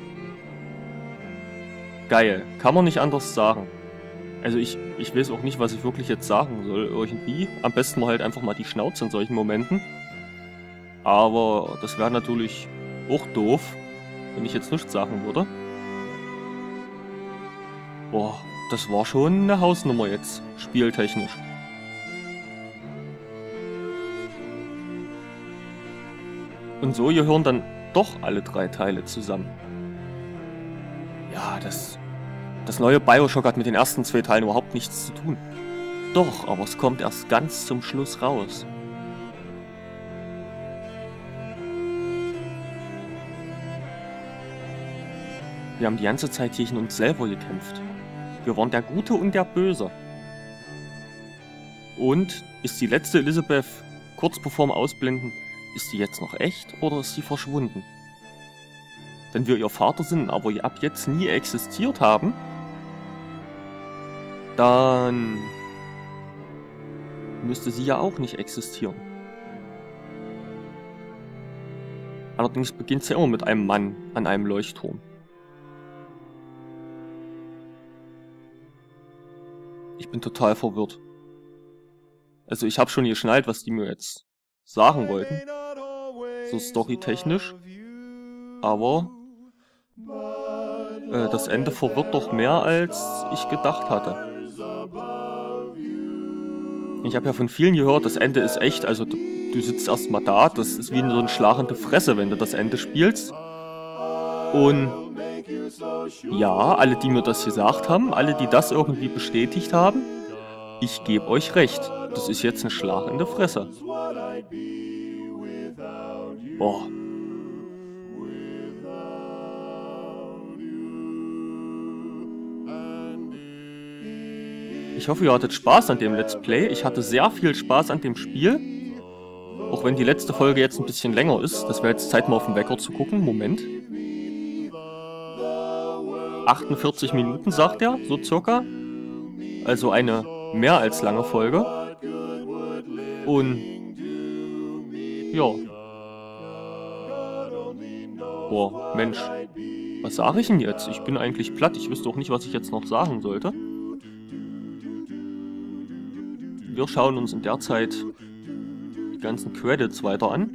Speaker 1: geil. Kann man nicht anders sagen. Also ich weiß auch nicht, was ich wirklich jetzt sagen soll irgendwie. Am besten mal halt einfach mal die Schnauze in solchen Momenten. Aber das wäre natürlich auch doof, wenn ich jetzt nichts sagen würde. Boah, das war schon eine Hausnummer jetzt, spieltechnisch. Und so gehören dann doch alle 3 Teile zusammen. Ja, das neue Bioshock hat mit den ersten 2 Teilen überhaupt nichts zu tun. Doch, aber es kommt erst ganz zum Schluss raus. Wir haben die ganze Zeit gegen uns selber gekämpft. Wir waren der Gute und der Böse. Und ist die letzte Elizabeth kurz bevor wir Ausblenden, ist die jetzt noch echt oder ist sie verschwunden? Wenn wir ihr Vater sind, aber ab jetzt nie existiert haben, dann müsste sie ja auch nicht existieren. Allerdings beginnt es ja immer mit einem Mann an einem Leuchtturm. Ich bin total verwirrt. Also ich habe schon geschnallt, was die mir jetzt sagen wollten. So storytechnisch. Aber das Ende verwirrt doch mehr, als ich gedacht hatte. Ich habe ja von vielen gehört, das Ende ist echt. Also du sitzt erstmal da, das ist wie so eine schlagende Fresse, wenn du das Ende spielst. Und ja, alle, die mir das gesagt haben, alle, die das irgendwie bestätigt haben, ich gebe euch recht. Das ist jetzt eine Schlag in der Fresse. Boah. Ich hoffe, ihr hattet Spaß an dem Let's Play. Ich hatte sehr viel Spaß an dem Spiel. Auch wenn die letzte Folge jetzt ein bisschen länger ist. Das wäre jetzt Zeit, mal auf den Wecker zu gucken. Moment. 48 Minuten, sagt er, so circa. Also eine mehr als lange Folge. Und ja. Boah, Mensch. Was sage ich denn jetzt? Ich bin eigentlich platt. Ich wüsste auch nicht, was ich jetzt noch sagen sollte. Wir schauen uns in der Zeit die ganzen Credits weiter an.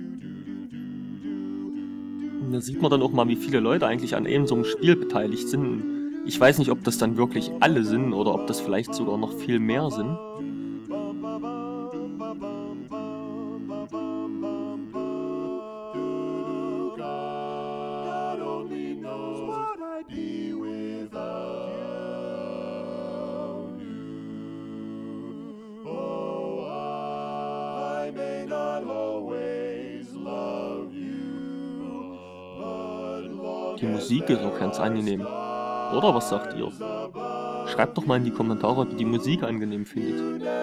Speaker 1: Und da sieht man dann auch mal, wie viele Leute eigentlich an so einem Spiel beteiligt sind. Ich weiß nicht, ob das dann wirklich alle sind oder ob das vielleicht sogar noch viel mehr sind. Die Musik ist auch ganz angenehm. Oder was sagt ihr? Schreibt doch mal in die Kommentare, ob ihr die Musik angenehm findet.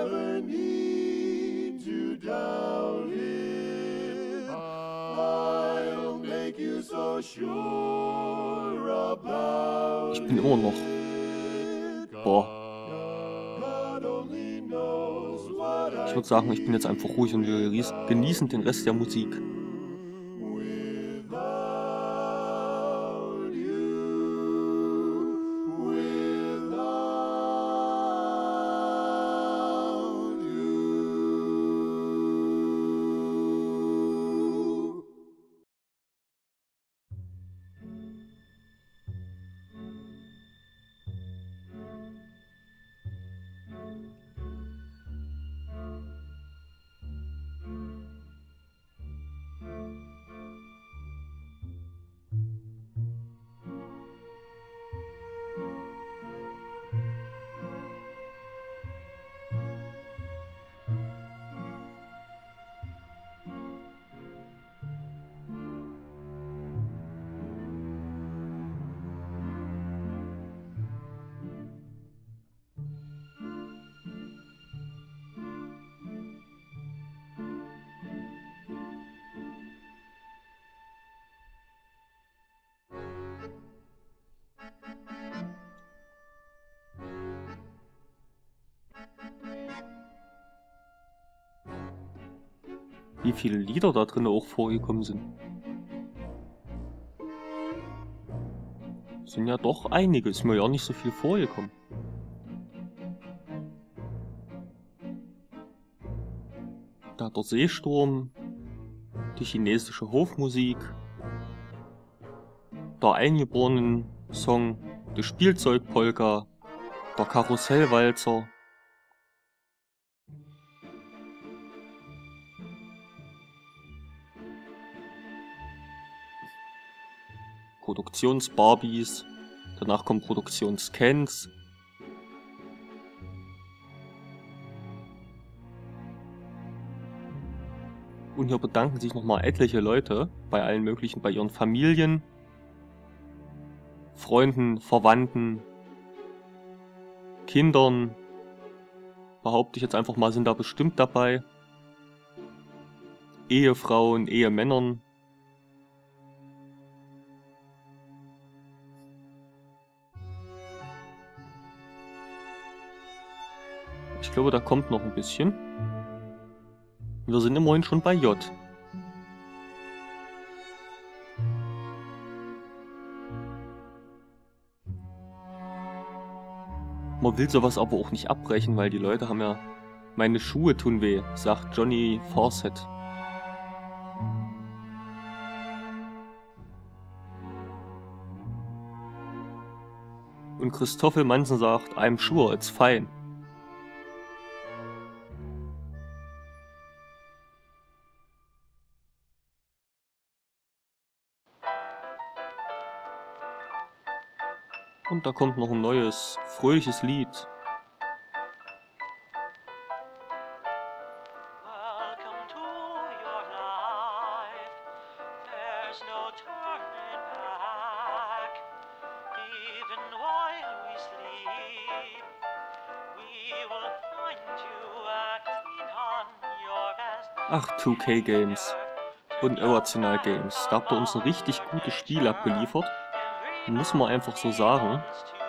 Speaker 1: Ich bin immer noch... Boah. Ich würde sagen, ich bin jetzt einfach ruhig und wir genießen den Rest der Musik. wie viele Lieder da drin auch vorgekommen sind. Sind ja doch einige, ist mir ja nicht so viel vorgekommen. Da der Seesturm, die chinesische Hofmusik, der Eingeborenen-Song, die Spielzeugpolka, der Karussellwalzer. Produktions-Barbies, danach kommen Produktions-Kens. Und hier bedanken sich nochmal etliche Leute bei allen möglichen, bei ihren Familien, Freunden, Verwandten, Kindern. Behaupte ich jetzt einfach mal, sind da bestimmt dabei. Ehefrauen, Ehemännern. Ich glaube, da kommt noch ein bisschen. Wir sind immerhin schon bei J. Man will sowas aber auch nicht abbrechen, weil die Leute haben ja... Meine Schuhe tun weh, sagt Johnny Fawcett. Und Christoffel Manson sagt, I'm sure it's fine. Und da kommt noch ein neues, fröhliches Lied. Ach, 2K Games und Irrational Games. Da habt ihr uns ein richtig gutes Spiel abgeliefert. Muss man einfach so sagen.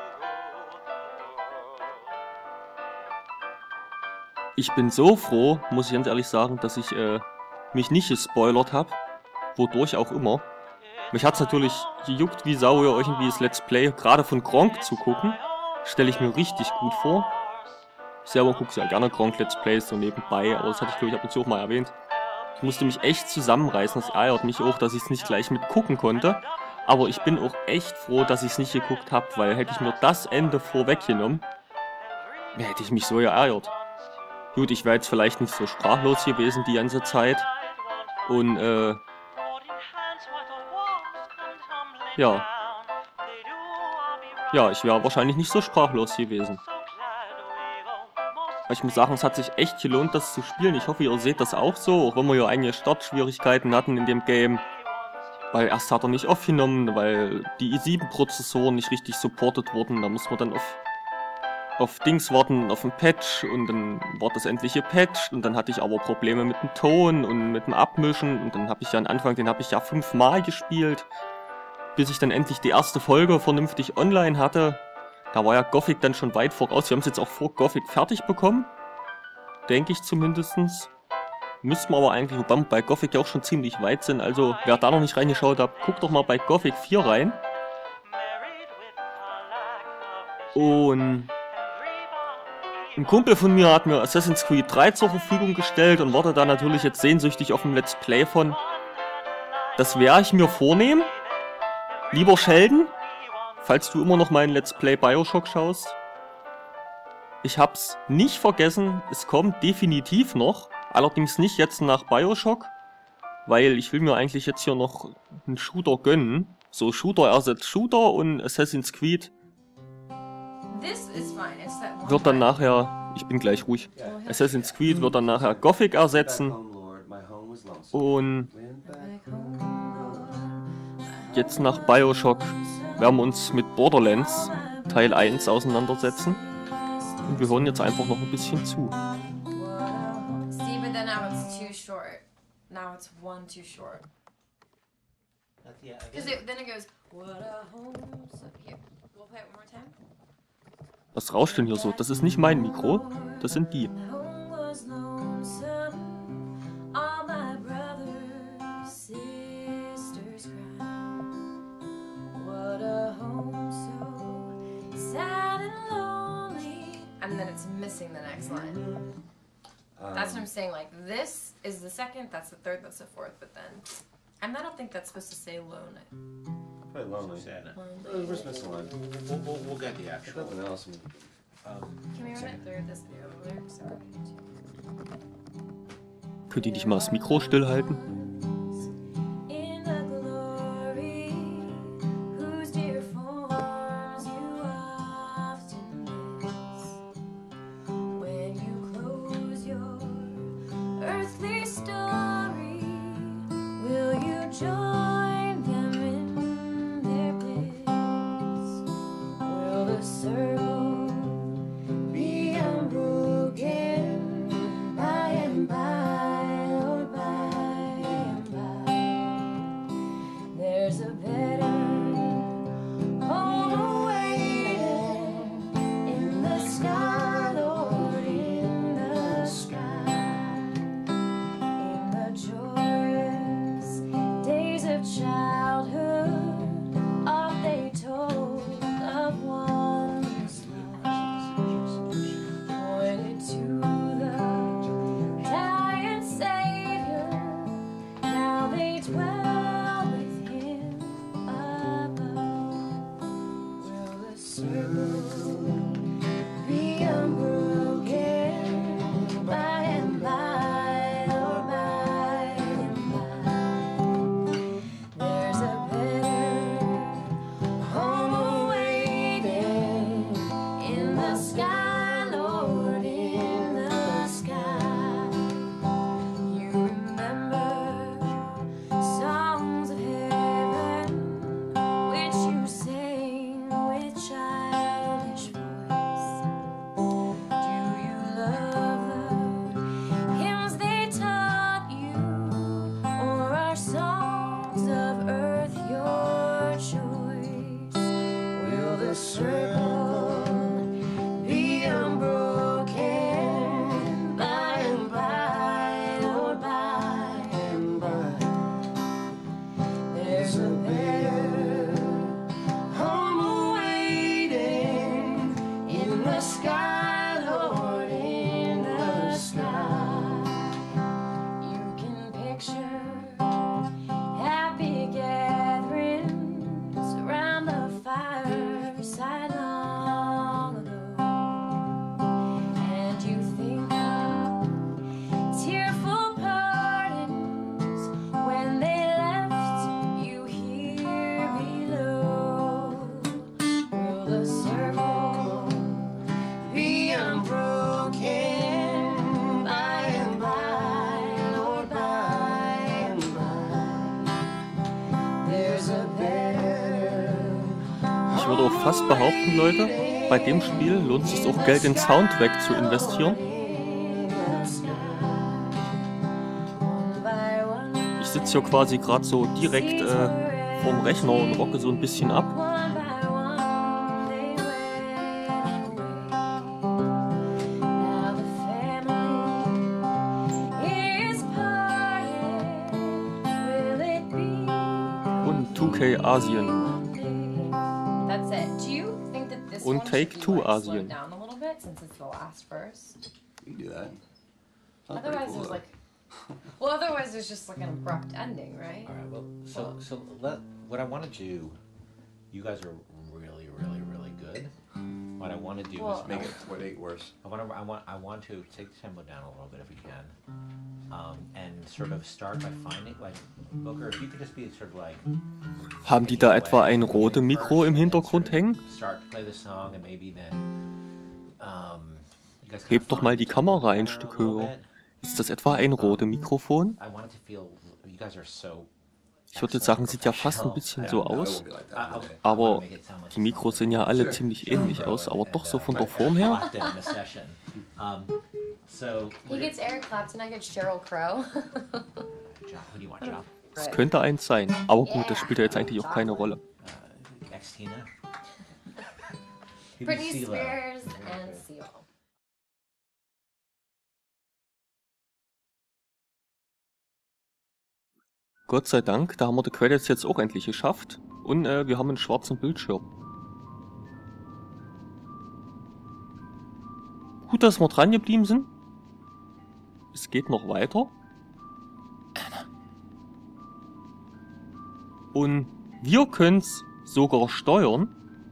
Speaker 1: Ich bin so froh, muss ich ganz ehrlich sagen, dass ich mich nicht gespoilert habe. Wodurch auch immer. Mich hat's natürlich gejuckt wie Sau, ja irgendwie das Let's Play gerade von Gronkh zu gucken. Stelle ich mir richtig gut vor. Ich selber gucke ja gerne Gronkh Let's Plays so nebenbei, aber das hatte ich glaube ich ab und zu auch mal erwähnt. Ich musste mich echt zusammenreißen, das ärgert mich auch, dass ich es nicht gleich mit gucken konnte. Aber ich bin auch echt froh, dass ich es nicht geguckt habe, weil hätte ich mir das Ende vorweggenommen, hätte ich mich so geärgert. Gut, ich wäre jetzt vielleicht nicht so sprachlos gewesen die ganze Zeit. Und, ja. Ja, ich wäre wahrscheinlich nicht so sprachlos gewesen. Aber ich muss sagen, es hat sich echt gelohnt, das zu spielen. Ich hoffe, ihr seht das auch so, auch wenn wir ja einige Startschwierigkeiten hatten in dem Game. Weil erst hat er nicht aufgenommen, weil die i7-Prozessoren nicht richtig supportet wurden. Da muss man dann auf Dings warten, auf ein Patch und dann war das endlich gepatcht und dann hatte ich aber Probleme mit dem Ton und mit dem Abmischen und dann habe ich ja am Anfang, den habe ich ja 5-mal gespielt, bis ich dann endlich die erste Folge vernünftig online hatte. Da war ja Gothic dann schon weit voraus. Wir haben es jetzt auch vor Gothic fertig bekommen. Denke ich zumindestens. Müssten wir aber eigentlich, wobei wir bei Gothic ja auch schon ziemlich weit sind. Also, wer da noch nicht reingeschaut hat, guckt doch mal bei Gothic 4 rein. Und ein Kumpel von mir hat mir Assassin's Creed 3 zur Verfügung gestellt und wartet da natürlich jetzt sehnsüchtig auf ein Let's Play von. Das werde ich mir vornehmen. Lieber Sheldon, falls du immer noch meinen Let's Play Bioshock schaust. Ich hab's nicht vergessen, es kommt definitiv noch. Allerdings nicht jetzt nach Bioshock, weil ich will mir eigentlich jetzt hier noch einen Shooter gönnen. So Shooter ersetzt Shooter und Assassin's Creed wird dann nachher, ich bin gleich ruhig, Assassin's Creed wird dann nachher Gothic ersetzen. Und jetzt nach Bioshock werden wir uns mit Borderlands Teil 1 auseinandersetzen. Und wir hören jetzt einfach noch ein bisschen zu. Now it's one too short. Because then it goes, what a home. So here, we'll play it one more time. Was rauscht denn hier so? Das ist nicht mein Mikro, das sind die.
Speaker 11: missing the next line. That's what I'm saying. Like, this is the second, that's the third, that's the fourth, but then... I don't think that's supposed to say lonely.
Speaker 12: Probably lonely. We're supposed to line. We'll get the actual. Nothing else.
Speaker 11: Can we run it through this lyrics?
Speaker 1: Könnt ihr nicht mal das Mikro stillhalten? Ich würde auch fast behaupten, Leute, bei dem Spiel lohnt es sich auch Geld in Soundtrack zu investieren. Ich sitze hier quasi gerade so direkt vorm Rechner und rocke so ein bisschen ab. Und 2K Asien. Und Take-Two Asien.
Speaker 12: You can do that.
Speaker 11: Otherwise, there's like, well, otherwise there's just like an abrupt ending, right?
Speaker 13: All right. Well, so what I want to do. You guys are really good. What I want to do is
Speaker 12: make it what 8 worse.
Speaker 13: I want to take the tempo down a little bit if we can, and sort of start by finding like Booker. If you could just be sort of like.
Speaker 1: Haben die da etwa ein rotes Mikro im Hintergrund hängen? Hebt doch mal die Kamera ein Stück höher. Ist das etwa ein rotes Mikrofon? Ich würde sagen, sieht ja fast ein bisschen so aus. Aber die Mikros sehen ja alle ziemlich ähnlich aus, aber doch so von der Form her.
Speaker 11: He gets Eric Clapton, I get Sheryl Crow.
Speaker 1: Das könnte eins sein, aber gut, das spielt ja jetzt eigentlich auch keine Rolle.
Speaker 11: Britney Spears and Seal.
Speaker 1: Gott sei Dank, da haben wir die Credits jetzt auch endlich geschafft. Und wir haben einen schwarzen Bildschirm. Gut, dass wir dran geblieben sind. Es geht noch weiter. Und wir können es sogar steuern.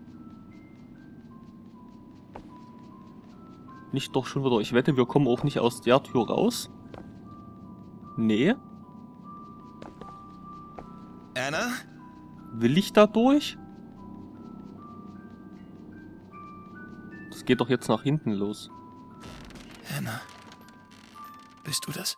Speaker 1: Nicht doch schon wieder. Ich wette, wir kommen auch nicht aus der Tür raus. Nee.
Speaker 4: Anna?
Speaker 1: Will ich da durch? Das geht doch jetzt nach hinten los.
Speaker 4: Anna. Bist du das?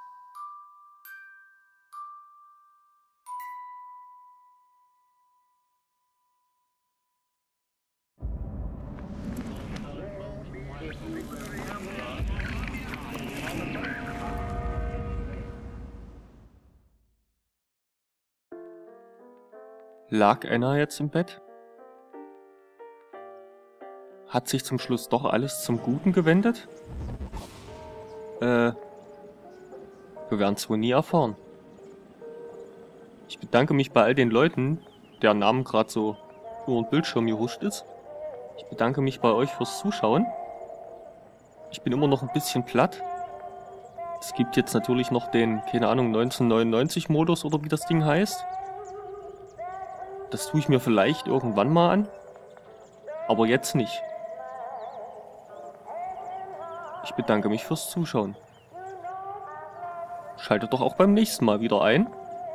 Speaker 1: Lag Anna jetzt im Bett? Hat sich zum Schluss doch alles zum Guten gewendet? Wir werden es wohl nie erfahren. Ich bedanke mich bei all den Leuten, deren Namen gerade so über den Bildschirm gehuscht ist. Ich bedanke mich bei euch fürs Zuschauen. Ich bin immer noch ein bisschen platt. Es gibt jetzt natürlich noch den, keine Ahnung, 1999-Modus oder wie das Ding heißt. Das tue ich mir vielleicht irgendwann mal an. Aber jetzt nicht. Ich bedanke mich fürs Zuschauen. Schaltet doch auch beim nächsten Mal wieder ein.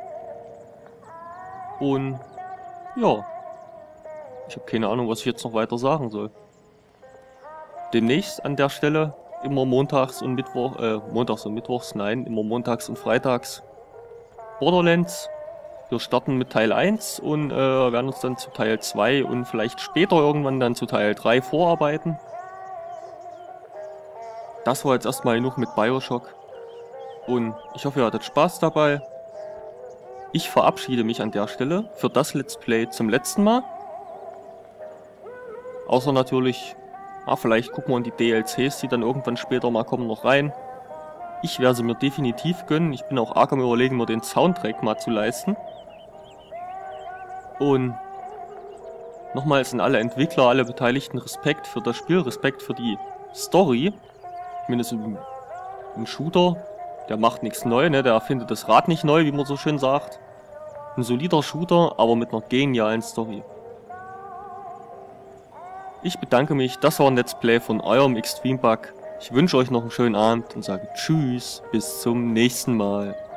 Speaker 1: Und ja. Ich habe keine Ahnung, was ich jetzt noch weiter sagen soll. Demnächst an der Stelle immer montags und mittwochs, nein, immer montags und freitags Borderlands. Wir starten mit Teil 1 und werden uns dann zu Teil 2 und vielleicht später irgendwann dann zu Teil 3 vorarbeiten. Das war jetzt erstmal genug mit Bioshock. Und ich hoffe, ihr hattet Spaß dabei. Ich verabschiede mich an der Stelle für das Let's Play zum letzten Mal. Außer natürlich, vielleicht gucken wir in die DLCs, die dann irgendwann später mal kommen, noch rein. Ich werde sie mir definitiv gönnen. Ich bin auch arg am Überlegen, mir den Soundtrack mal zu leisten. Und nochmals an alle Entwickler, alle Beteiligten Respekt für das Spiel, Respekt für die Story. Zumindest ein Shooter, der macht nichts neu, ne? Der erfindet das Rad nicht neu, wie man so schön sagt. Ein solider Shooter, aber mit einer genialen Story. Ich bedanke mich, das war ein Let's Play von eurem Extreme Bug. Ich wünsche euch noch einen schönen Abend und sage Tschüss, bis zum nächsten Mal.